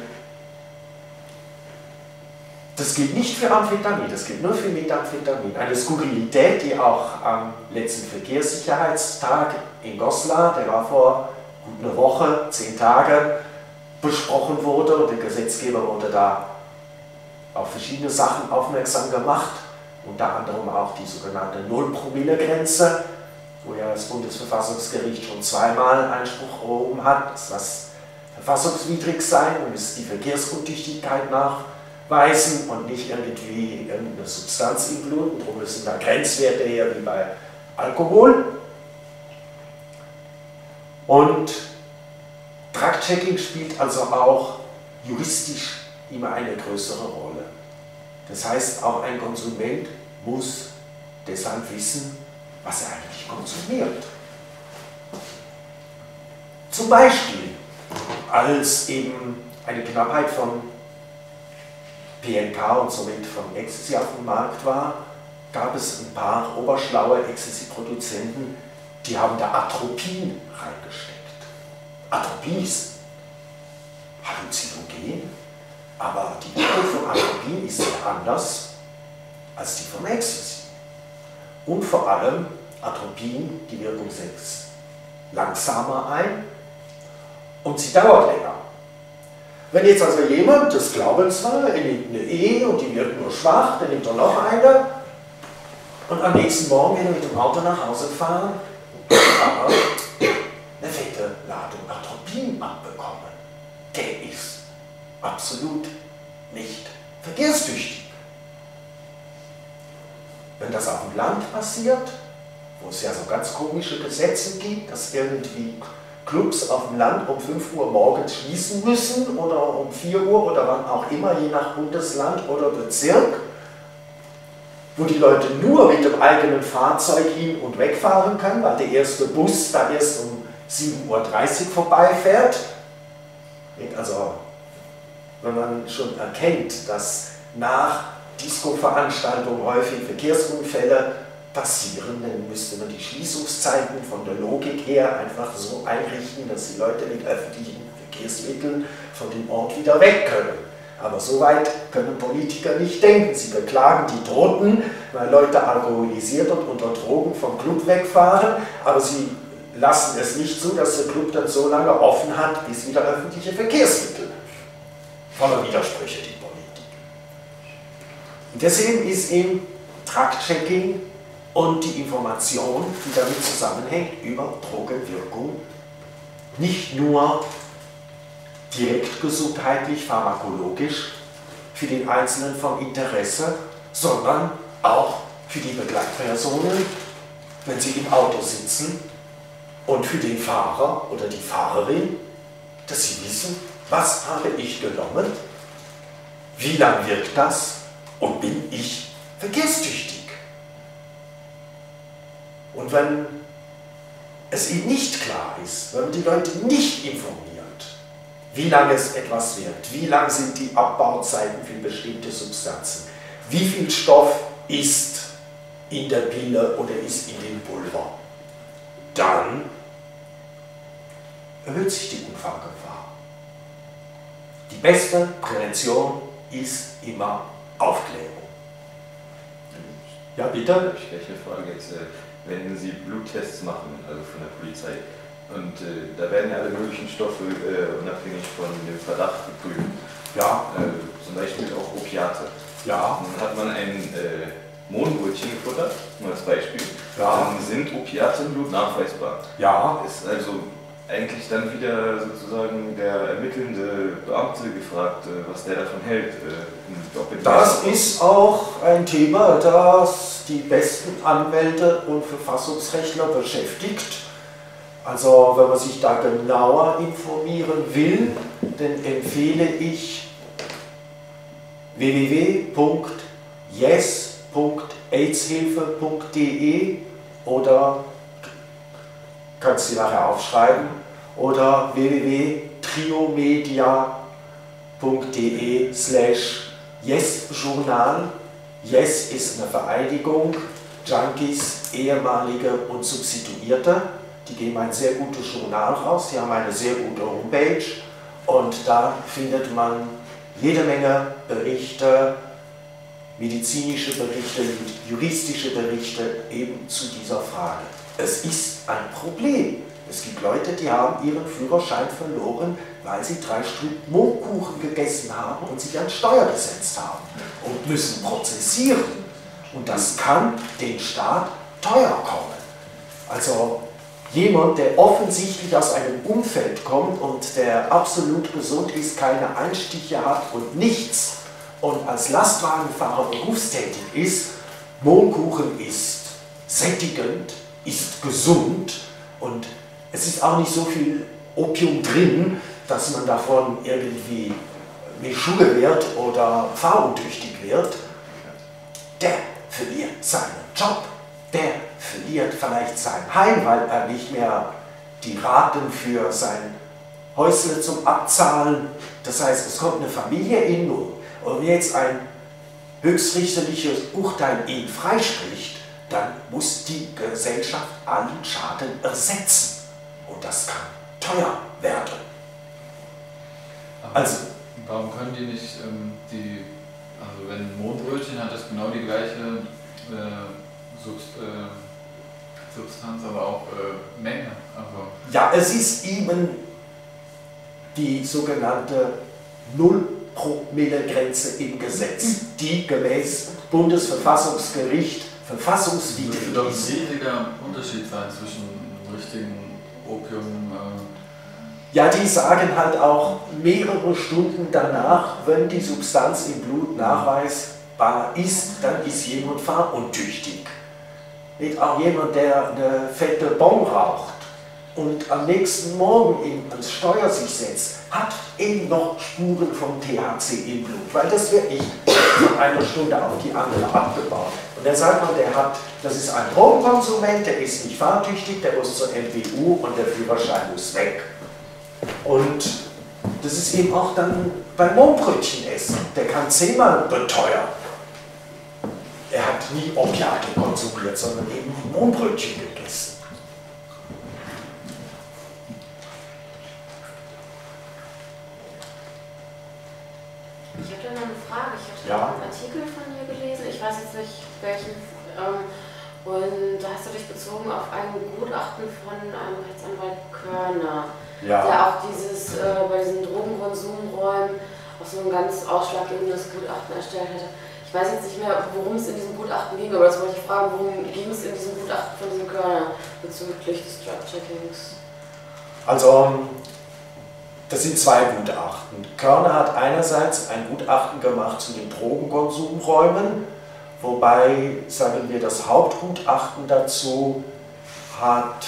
Das gilt nicht für Amphetamin, das gilt nur für Methamphetamin. Eine Skurrilität, die auch am letzten Verkehrssicherheitstag in Goslar, der war vor gut einer Woche, zehn Tage, besprochen wurde und der Gesetzgeber wurde da auf verschiedene Sachen aufmerksam gemacht, unter anderem auch die sogenannte Null-Promille-Grenze, wo ja das Bundesverfassungsgericht schon zweimal Einspruch erhoben hat, dass das verfassungswidrig sei und es die Verkehrsuntüchtigkeit nachweisen und nicht irgendwie irgendeine Substanz im Blut, und darum müssen da Grenzwerte her wie bei Alkohol. Und Drug-Checking spielt also auch juristisch immer eine größere Rolle. Das heißt, auch ein Konsument muss deshalb wissen, was er eigentlich konsumiert. Zum Beispiel, als eben eine Knappheit von P N K und somit von Ecstasy auf dem Markt war, gab es ein paar oberschlaue Ecstasy-Produzenten, die haben da Atropin reingesteckt. Atropin ist Halluzinogen, aber die Wirkung von Atropin ist sehr anders als die von Ecstasy. Und vor allem, Atropin, die Wirkung setzt langsamer ein und sie dauert länger. Wenn jetzt also jemand des Glaubens war, er nimmt eine Ehe und die wird nur schwach, dann nimmt er noch eine und am nächsten Morgen will er mit dem Auto nach Hause fahren, aber eine fette Ladung Atropin abbekommen. Der ist absolut nicht verkehrstüchtig. Wenn das auf dem Land passiert, wo es ja so ganz komische Gesetze gibt, dass irgendwie Clubs auf dem Land um fünf Uhr morgens schließen müssen oder um vier Uhr oder wann auch immer, je nach Bundesland oder Bezirk, wo die Leute nur mit dem eigenen Fahrzeug hin und wegfahren können, weil der erste Bus da erst um sieben Uhr dreißig vorbeifährt. Also, wenn man schon erkennt, dass nach Disco-Veranstaltungen häufig Verkehrsunfälle passieren, dann müsste man die Schließungszeiten von der Logik her einfach so einrichten, dass die Leute mit öffentlichen Verkehrsmitteln von dem Ort wieder weg können. Aber so weit können Politiker nicht denken. Sie beklagen die Toten, weil Leute alkoholisiert und unter Drogen vom Club wegfahren, aber sie lassen es nicht zu, dass der Club dann so lange offen hat, bis wieder öffentliche Verkehrsmittel. Voller Widersprüche, die Politik. Und deswegen ist eben Drug-Checking und die Information, die damit zusammenhängt, über Drogenwirkung nicht nur direkt gesundheitlich, pharmakologisch für den Einzelnen von Interesse, sondern auch für die Begleitpersonen, wenn sie im Auto sitzen, und für den Fahrer oder die Fahrerin, dass sie wissen, was habe ich genommen, wie lang wirkt das und bin ich verkehrstüchtig. Und wenn es ihnen nicht klar ist, wenn man die Leute nicht informiert, wie lange es etwas wirkt, wie lang sind die Abbauzeiten für bestimmte Substanzen, wie viel Stoff ist in der Pille oder ist in dem Pulver, dann erhöht sich die Unfallgefahr. Die beste Prävention ist immer Aufklärung. Ja, bitte? Da habe ich gleich eine Frage jetzt. Wenn Sie Bluttests machen, also von der Polizei, und äh, da werden ja alle möglichen Stoffe äh, unabhängig von dem Verdacht geprüft. Ja. Äh, zum Beispiel auch Opiate. Ja. Und dann hat man ein äh, Mohnbrötchen gefuttert, nur als Beispiel. Ja. Dann sind Opiate im Blut nachweisbar. Ja. Ist also eigentlich dann wieder sozusagen der ermittelnde Beamte gefragt, was der davon hält. Das ist auch ein Thema, das die besten Anwälte und Verfassungsrechtler beschäftigt. Also wenn man sich da genauer informieren will, dann empfehle ich w w w punkt yes punkt aidshilfe punkt de oder kannst du nachher aufschreiben, oder w w w punkt triomedia punkt de slash yes-Journal. Yes ist eine Vereidigung, Junkies, ehemalige und Substituierte. Die geben ein sehr gutes Journal raus, die haben eine sehr gute Homepage und da findet man jede Menge Berichte, medizinische Berichte, juristische Berichte eben zu dieser Frage. Es ist ein Problem. Es gibt Leute, die haben ihren Führerschein verloren, weil sie drei Stück Mohnkuchen gegessen haben und sich an Steuer gesetzt haben und müssen prozessieren. Und das kann den Staat teuer kommen. Also jemand, der offensichtlich aus einem Umfeld kommt und der absolut gesund ist, keine Einstiche hat und nichts und als Lastwagenfahrer berufstätig ist, Mohnkuchen ist sättigend, ist gesund und es ist auch nicht so viel Opium drin, dass man davon irgendwie Meschugge wird oder fahruntüchtig wird. Der verliert seinen Job, der verliert vielleicht sein Heim, weil er nicht mehr die Raten für sein Häusle zum Abzahlen, das heißt, es kommt eine Familie in Not. Und wenn jetzt ein höchstrichterliches Urteil ihn freispricht, dann muss die Gesellschaft allen Schaden ersetzen. Und das kann teuer werden. Aber also, warum können die nicht, ähm, die, also wenn Mohnbrötchen hat das genau die gleiche äh, Subst, äh, Substanz, aber auch äh, Menge. Also ja, es ist eben die sogenannte Null-Promille-Grenze im Gesetz, die gemäß Bundesverfassungsgericht verfassungswidrig es wird doch ein ist. riesiger Unterschied sein zwischen einem richtigen Opium. Äh Ja, die sagen halt auch mehrere Stunden danach, wenn die Substanz im Blut nachweisbar ist, dann ist jemand fahruntüchtig. Nicht auch jemand, der eine fette Bon raucht und am nächsten Morgen ihn ans Steuer sich setzt, hat eben noch Spuren vom T H C im Blut, weil das wird nicht von einer Stunde auf die andere abgebaut. Und dann sagt man, der hat, das ist ein Drogenkonsument, der ist nicht fahrtüchtig, der muss zur M P U und der Führerschein muss weg. Und das ist eben auch dann beim Mohnbrötchen essen. Der kann zehnmal beteuern. Er hat nie Opiate konsumiert, sondern eben Mohnbrötchen gegessen. Ich habe da noch eine Frage. Ich habe Ja. einen Artikel von dir gelesen, ich weiß jetzt nicht welchen, ähm, und da hast du dich bezogen auf ein Gutachten von einem Rechtsanwalt Körner, Ja. der auch dieses, äh, bei diesen Drogenkonsumräumen auch so ein ganz ausschlaggebendes Gutachten erstellt hatte. Ich weiß jetzt nicht mehr, worum es in diesem Gutachten ging, aber das wollte ich fragen, worum ging es in diesem Gutachten von diesem Körner bezüglich des Drug-Checkings? Also Das sind zwei Gutachten. Körner hat einerseits ein Gutachten gemacht zu den Drogenkonsumräumen, wobei, sagen wir, das Hauptgutachten dazu hat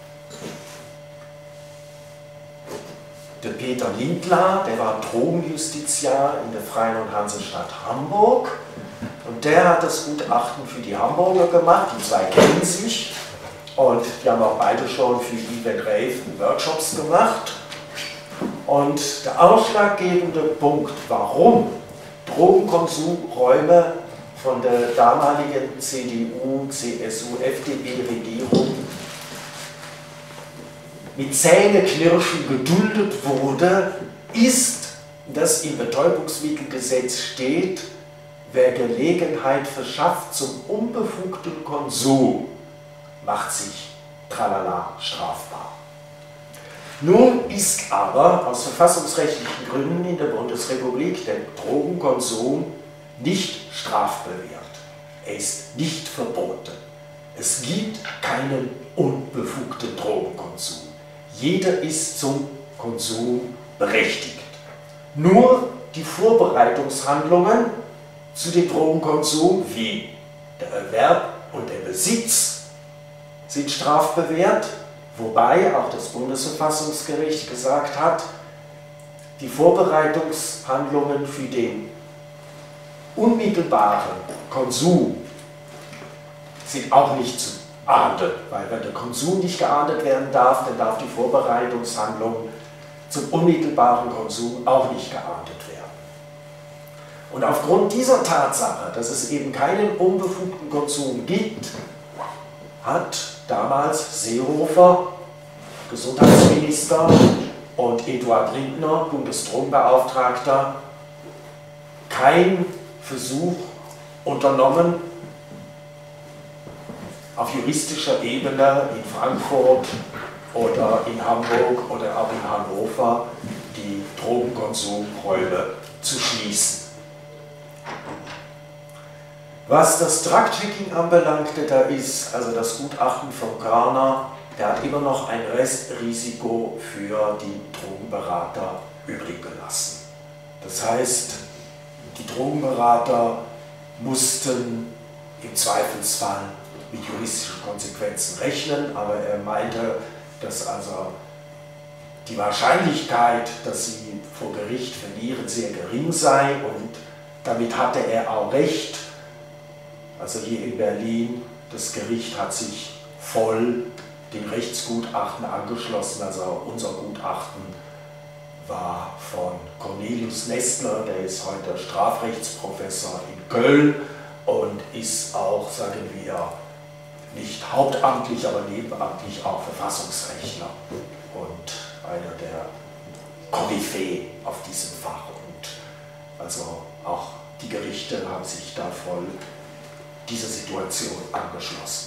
der Peter Lindlar, der war Drogenjustiziar in der Freien und Hansestadt Hamburg, und der hat das Gutachten für die Hamburger gemacht, die zwei kennen sich und die haben auch beide schon für Event Rave Workshops gemacht. Und der ausschlaggebende Punkt, warum Drogenkonsumräume von der damaligen C D U, C S U, F D P-Regierung mit Zähneknirschen geduldet wurde, ist, dass im Betäubungsmittelgesetz steht, wer Gelegenheit verschafft zum unbefugten Konsum, macht sich tralala strafbar. Nun ist aber aus verfassungsrechtlichen Gründen in der Bundesrepublik der Drogenkonsum nicht strafbewehrt. Er ist nicht verboten. Es gibt keinen unbefugten Drogenkonsum. Jeder ist zum Konsum berechtigt. Nur die Vorbereitungshandlungen zu dem Drogenkonsum, wie der Erwerb und der Besitz, sind strafbewehrt. Wobei auch das Bundesverfassungsgericht gesagt hat, die Vorbereitungshandlungen für den unmittelbaren Konsum sind auch nicht zu ahnden, weil wenn der Konsum nicht geahndet werden darf, dann darf die Vorbereitungshandlung zum unmittelbaren Konsum auch nicht geahndet werden. Und aufgrund dieser Tatsache, dass es eben keinen unbefugten Konsum gibt, hat damals Seehofer, Gesundheitsminister, und Eduard Lindner, Bundesdrogenbeauftragter, kein Versuch unternommen, auf juristischer Ebene in Frankfurt oder in Hamburg oder auch in Hannover die Drogenkonsumräume zu schließen. Was das Drug-Checking anbelangte, da ist also das Gutachten von Körner, der hat immer noch ein Restrisiko für die Drogenberater übrig gelassen. Das heißt, die Drogenberater mussten im Zweifelsfall mit juristischen Konsequenzen rechnen, aber er meinte, dass also die Wahrscheinlichkeit, dass sie vor Gericht verlieren, sehr gering sei, und damit hatte er auch recht. Also hier in Berlin, das Gericht hat sich voll dem Rechtsgutachten angeschlossen. Also unser Gutachten war von Cornelius Nestler, der ist heute Strafrechtsprofessor in Köln und ist auch, sagen wir, nicht hauptamtlich, aber nebenamtlich auch Verfassungsrechtler und einer der Koryphäe auf diesem Fach. Und also auch die Gerichte haben sich da voll dieser Situation angeschlossen.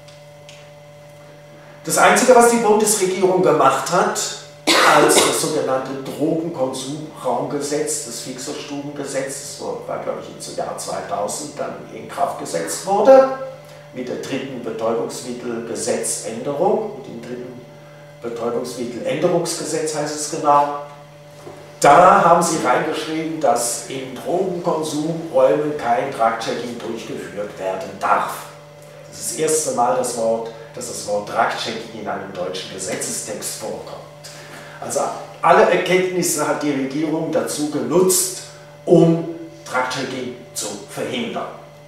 Das Einzige, was die Bundesregierung gemacht hat, als das sogenannte Drogenkonsumraumgesetz, das Fixerstubengesetz, das war, glaube ich, im Jahr zweitausend dann in Kraft gesetzt wurde, mit der dritten Betäubungsmittelgesetzänderung, mit dem dritten Betäubungsmitteländerungsgesetz heißt es genau. Da haben sie reingeschrieben, dass in Drogenkonsumräumen kein Drug-Checking durchgeführt werden darf. Das ist das erste Mal, das Wort, dass das Wort Drug-Checking in einem deutschen Gesetzestext vorkommt. Also alle Erkenntnisse hat die Regierung dazu genutzt, um Drug-Checking zu verhindern.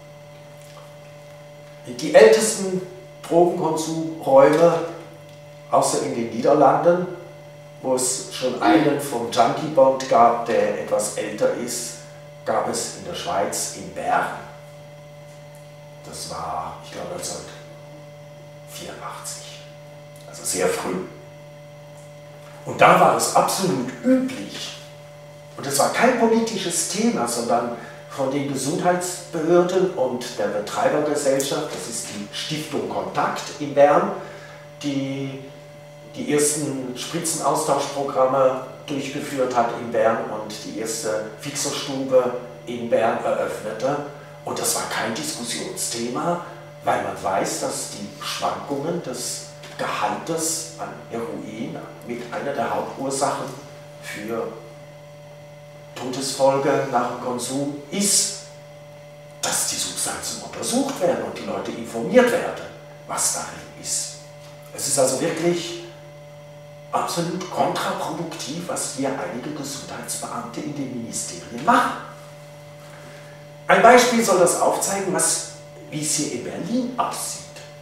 Die ältesten Drogenkonsumräume, außer in den Niederlanden, wo es schon einen vom Junkie Bond gab, der etwas älter ist, gab es in der Schweiz in Bern. Das war, ich glaube, neunzehnhundertvierundachtzig, also sehr früh. Und da war es absolut üblich, und es war kein politisches Thema, sondern von den Gesundheitsbehörden und der Betreibergesellschaft, das ist die Stiftung Kontakt in Bern, die die ersten Spritzenaustauschprogramme durchgeführt hat in Bern und die erste Fixerstube in Bern eröffnete. Und das war kein Diskussionsthema, weil man weiß, dass die Schwankungen des Gehaltes an Heroin mit einer der Hauptursachen für Todesfolge nach dem Konsum ist, dass die Substanzen untersucht werden und die Leute informiert werden, was darin ist. Es ist also wirklich absolut kontraproduktiv, was hier einige Gesundheitsbeamte in den Ministerien machen. Ein Beispiel soll das aufzeigen, was, wie es hier in Berlin aussieht.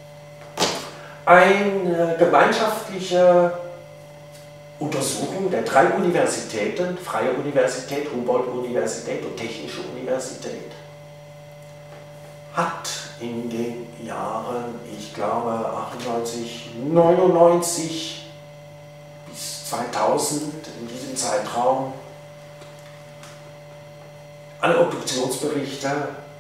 Eine gemeinschaftliche Untersuchung der drei Universitäten, Freie Universität, Humboldt-Universität und Technische Universität, hat in den Jahren, ich glaube, achtundneunzig, neunundneunzig bis zweitausend, in diesem Zeitraum, alle Obduktionsberichte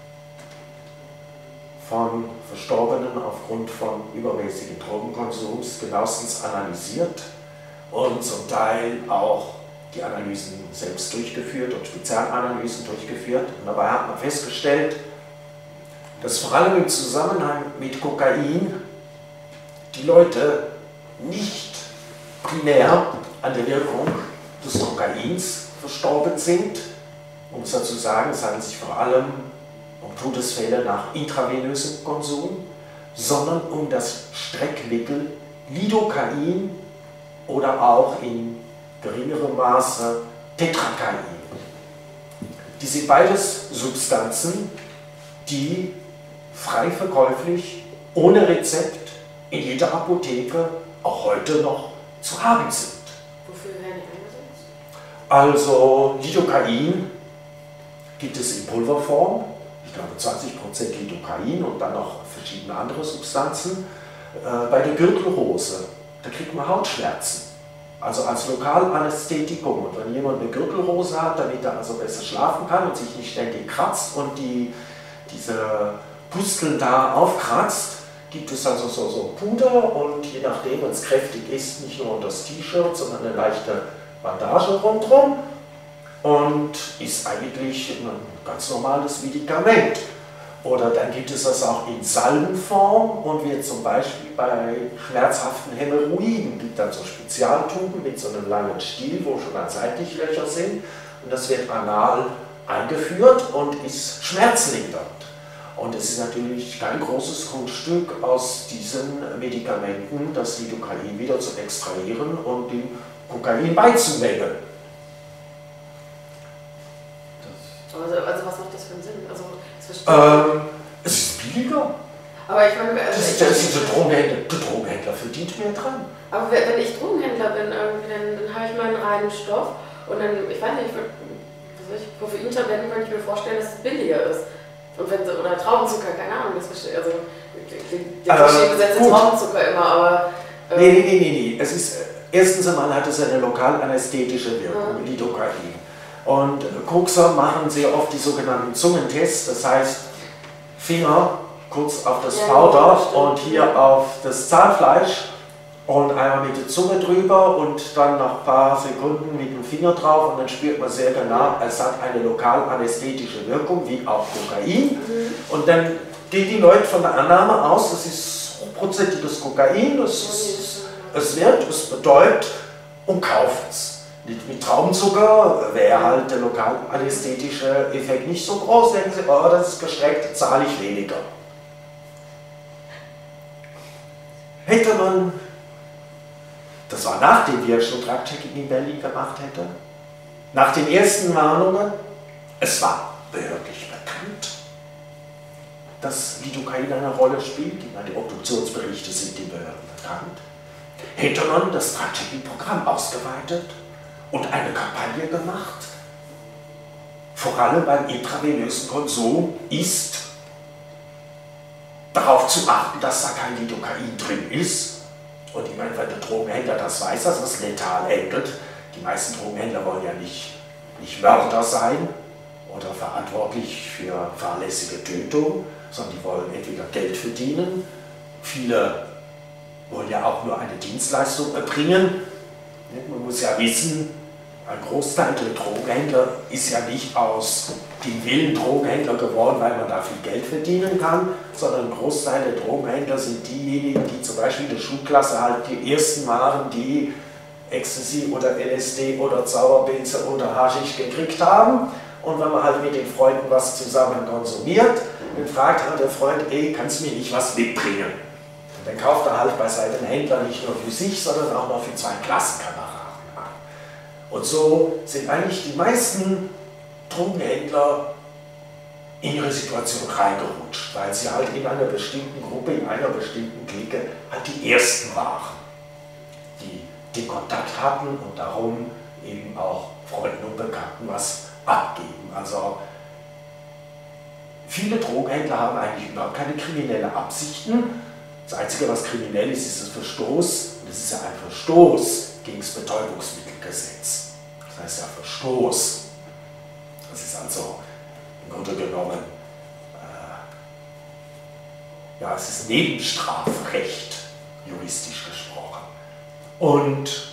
von Verstorbenen aufgrund von übermäßigen Drogenkonsums genauestens analysiert und zum Teil auch die Analysen selbst durchgeführt und Spezialanalysen durchgeführt. Und dabei hat man festgestellt, dass vor allem im Zusammenhang mit Kokain die Leute nicht primär an der Wirkung des Kokains verstorben sind. Um es dazu sagen, es handelt sich vor allem um Todesfälle nach intravenösem Konsum, sondern um das Streckmittel Lidocain oder auch in geringerem Maße Tetracain. Die sind beides Substanzen, die frei verkäuflich, ohne Rezept, in jeder Apotheke auch heute noch zu haben sind. Wofür werden die eingesetzt? Also Lidocain gibt es in Pulverform, ich glaube zwanzig Prozent Lidocain und dann noch verschiedene andere Substanzen. Äh, bei der Gürtelrose, da kriegt man Hautschmerzen, also als Lokalanästhetikum. Und wenn jemand eine Gürtelrose hat, damit er also besser schlafen kann und sich nicht ständig kratzt und die, diese Pusteln da aufkratzt, gibt es also so, so Puder und je nachdem, wenn es kräftig ist, nicht nur unter das T-Shirt, sondern eine leichte Bandage rundherum und ist eigentlich ein ganz normales Medikament. Oder dann gibt es das auch in Salbenform und wird zum Beispiel bei schmerzhaften Hämorrhoiden, gibt dann so Spezialtuben mit so einem langen Stiel, wo schon dann Seitlichlöcher sind und das wird anal eingeführt und ist schmerzlindernd. Und es ist natürlich kein großes Kunststück, aus diesen Medikamenten das Lidocain wieder zu extrahieren und dem Kokain beizumengen. Also, also was macht das für einen Sinn? Also, das verstehe ähm, es ist billiger. Aber ich meine, also das, ich, das ist der Drogenhändler, der Drogenhändler verdient mehr dran. Aber wenn ich Drogenhändler bin, dann, dann habe ich meinen reinen Stoff und dann, ich weiß nicht, ich, Koffeintabletten könnte ich mir vorstellen, dass es billiger ist. Und wenn sie, oder Traubenzucker, keine Ahnung, das verstehe also der Klischee besetzt äh, Traubenzucker immer, aber. Ähm, nee, nee, nee, nee, nee. Es ist, erstens einmal hat es eine lokalanästhetische Wirkung, ja. Lidocain. Und Kokser machen sehr oft die sogenannten Zungentests, das heißt Finger kurz auf das ja, Powder ja, und hier ja. auf das Zahnfleisch und einmal mit der Zunge drüber und dann nach ein paar Sekunden mit dem Finger drauf und dann spürt man sehr genau, es hat eine lokalanästhetische Wirkung, wie auch Kokain. Mhm. Und dann gehen die Leute von der Annahme aus, das ist hochprozentiges Kokain, das ist, es wird, es betäubt und kaufen es. Mit, mit Traubenzucker wäre halt der lokalanästhetische Effekt nicht so groß, denken sie, oh, das ist gestreckt, zahle ich weniger. Hätte man, das war nachdem wir schon Drug-Checking in Berlin gemacht hätten, nach den ersten Warnungen, es war behördlich bekannt, dass Lidocain eine Rolle spielt, die Obduktionsberichte sind den Behörden bekannt, hätte man das Drug-Checking-Programm ausgeweitet und eine Kampagne gemacht, vor allem beim intravenösen Konsum, ist darauf zu achten, dass da kein Lidocain drin ist. Und ich meine, wenn der Drogenhändler das weiß, dass das letal endet, die meisten Drogenhändler wollen ja nicht, nicht Mörder sein oder verantwortlich für fahrlässige Tötung, sondern die wollen entweder Geld verdienen, viele wollen ja auch nur eine Dienstleistung erbringen. Man muss ja wissen, ein Großteil der Drogenhändler ist ja nicht aus dem Willen Drogenhändler geworden, weil man da viel Geld verdienen kann, sondern ein Großteil der Drogenhändler sind diejenigen, die zum Beispiel in der Schulklasse halt die ersten waren, die Ecstasy oder L S D oder Zauberpilze oder Haschisch gekriegt haben. Und wenn man halt mit den Freunden was zusammen konsumiert, dann fragt halt der Freund, ey, kannst du mir nicht was mitbringen? Und dann kauft er halt bei seinem Händler nicht nur für sich, sondern auch noch für zwei Klassenkameraden ein. Und so sind eigentlich die meisten Drogenhändler in ihre Situation reingerutscht, weil sie halt in einer bestimmten Gruppe, in einer bestimmten Clique halt die Ersten waren, die den Kontakt hatten und darum eben auch Freunden und Bekannten was abgeben. Also viele Drogenhändler haben eigentlich überhaupt keine kriminellen Absichten. Das Einzige, was kriminell ist, ist das Verstoß. Und das ist ja ein Verstoß gegen das Betäubungsmittelgesetz. Das heißt ja Verstoß. Das ist also im Grunde genommen, äh, ja, es ist Nebenstrafrecht, juristisch gesprochen. Und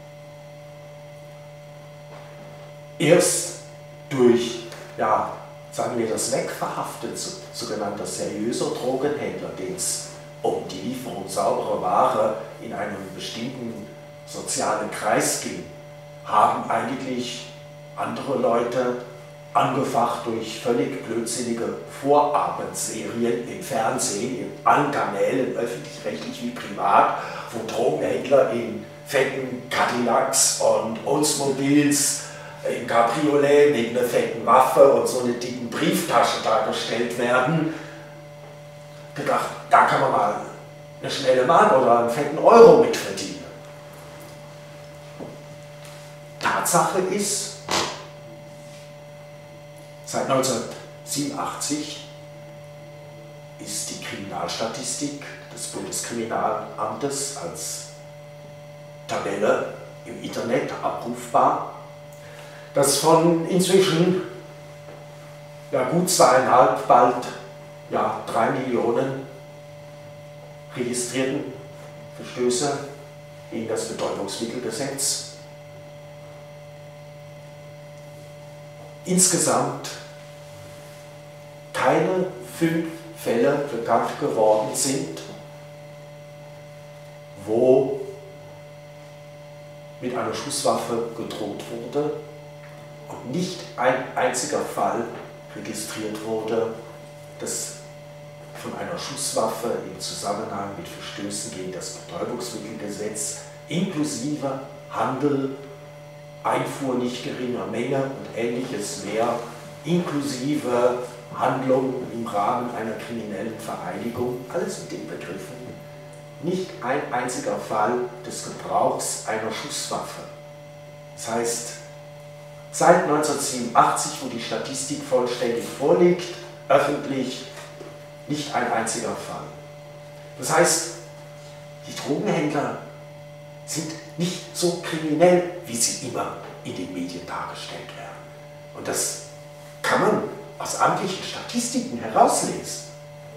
erst durch, ja, sagen wir das Wegverhaften sogenannter seriöser Drogenhändler, denen es um die Lieferung sauberer Ware in einem bestimmten sozialen Kreis ging, haben eigentlich andere Leute, angefacht durch völlig blödsinnige Vorabendserien im Fernsehen, in allen Kanälen, öffentlich-rechtlich wie privat, wo Drogenhändler in fetten Cadillacs und Oldsmobiles, im Cabriolet mit einer fetten Waffe und so einer dicken Brieftasche dargestellt werden, gedacht, da kann man mal eine schnelle Mark oder einen fetten Euro mit verdienen. Tatsache ist, seit neunzehnhundertsiebenundachtzig ist die Kriminalstatistik des Bundeskriminalamtes als Tabelle im Internet abrufbar, dass von inzwischen ja, gut zweieinhalb, bald ja, drei Millionen registrierten Verstöße gegen das Betäubungsmittelgesetz insgesamt keine fünf Fälle bekannt geworden sind, wo mit einer Schusswaffe gedroht wurde und nicht ein einziger Fall registriert wurde, dass von einer Schusswaffe im Zusammenhang mit Verstößen gegen das Betäubungsmittelgesetz inklusive Handel, Einfuhr nicht geringer Menge und ähnliches mehr, inklusive Handlung im Rahmen einer kriminellen Vereinigung, alles mit den Begriffen, nicht ein einziger Fall des Gebrauchs einer Schusswaffe. Das heißt, seit neunzehnhundertsiebenundachtzig, wo die Statistik vollständig vorliegt, öffentlich nicht ein einziger Fall. Das heißt, die Drogenhändler sind nicht so kriminell, wie sie immer in den Medien dargestellt werden. Und das kann man aus amtlichen Statistiken herauslesen.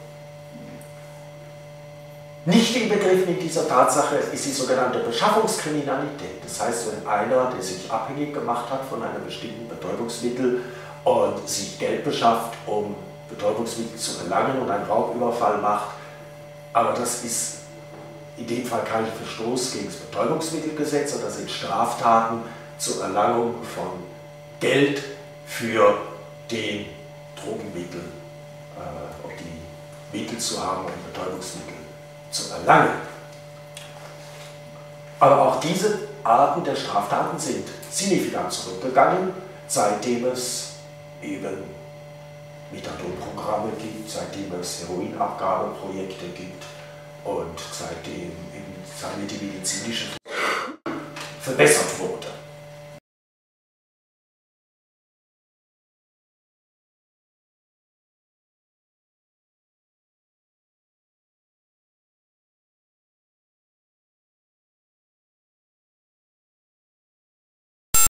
Nicht inbegriffen in dieser Tatsache ist die sogenannte Beschaffungskriminalität. Das heißt, wenn einer, der sich abhängig gemacht hat von einem bestimmten Betäubungsmittel und sich Geld beschafft, um Betäubungsmittel zu erlangen und einen Raubüberfall macht, aber das ist in dem Fall kein Verstoß gegen das Betäubungsmittelgesetz, sondern das sind Straftaten zur Erlangung von Geld für den Drogenmittel, äh, um die Mittel zu haben, um Betäubungsmittel zu erlangen. Aber auch diese Arten der Straftaten sind signifikant zurückgegangen, seitdem es eben Methadonprogramme gibt, seitdem es Heroinabgabeprojekte gibt und seitdem eben, sagen wir, die medizinische verbessert wurde.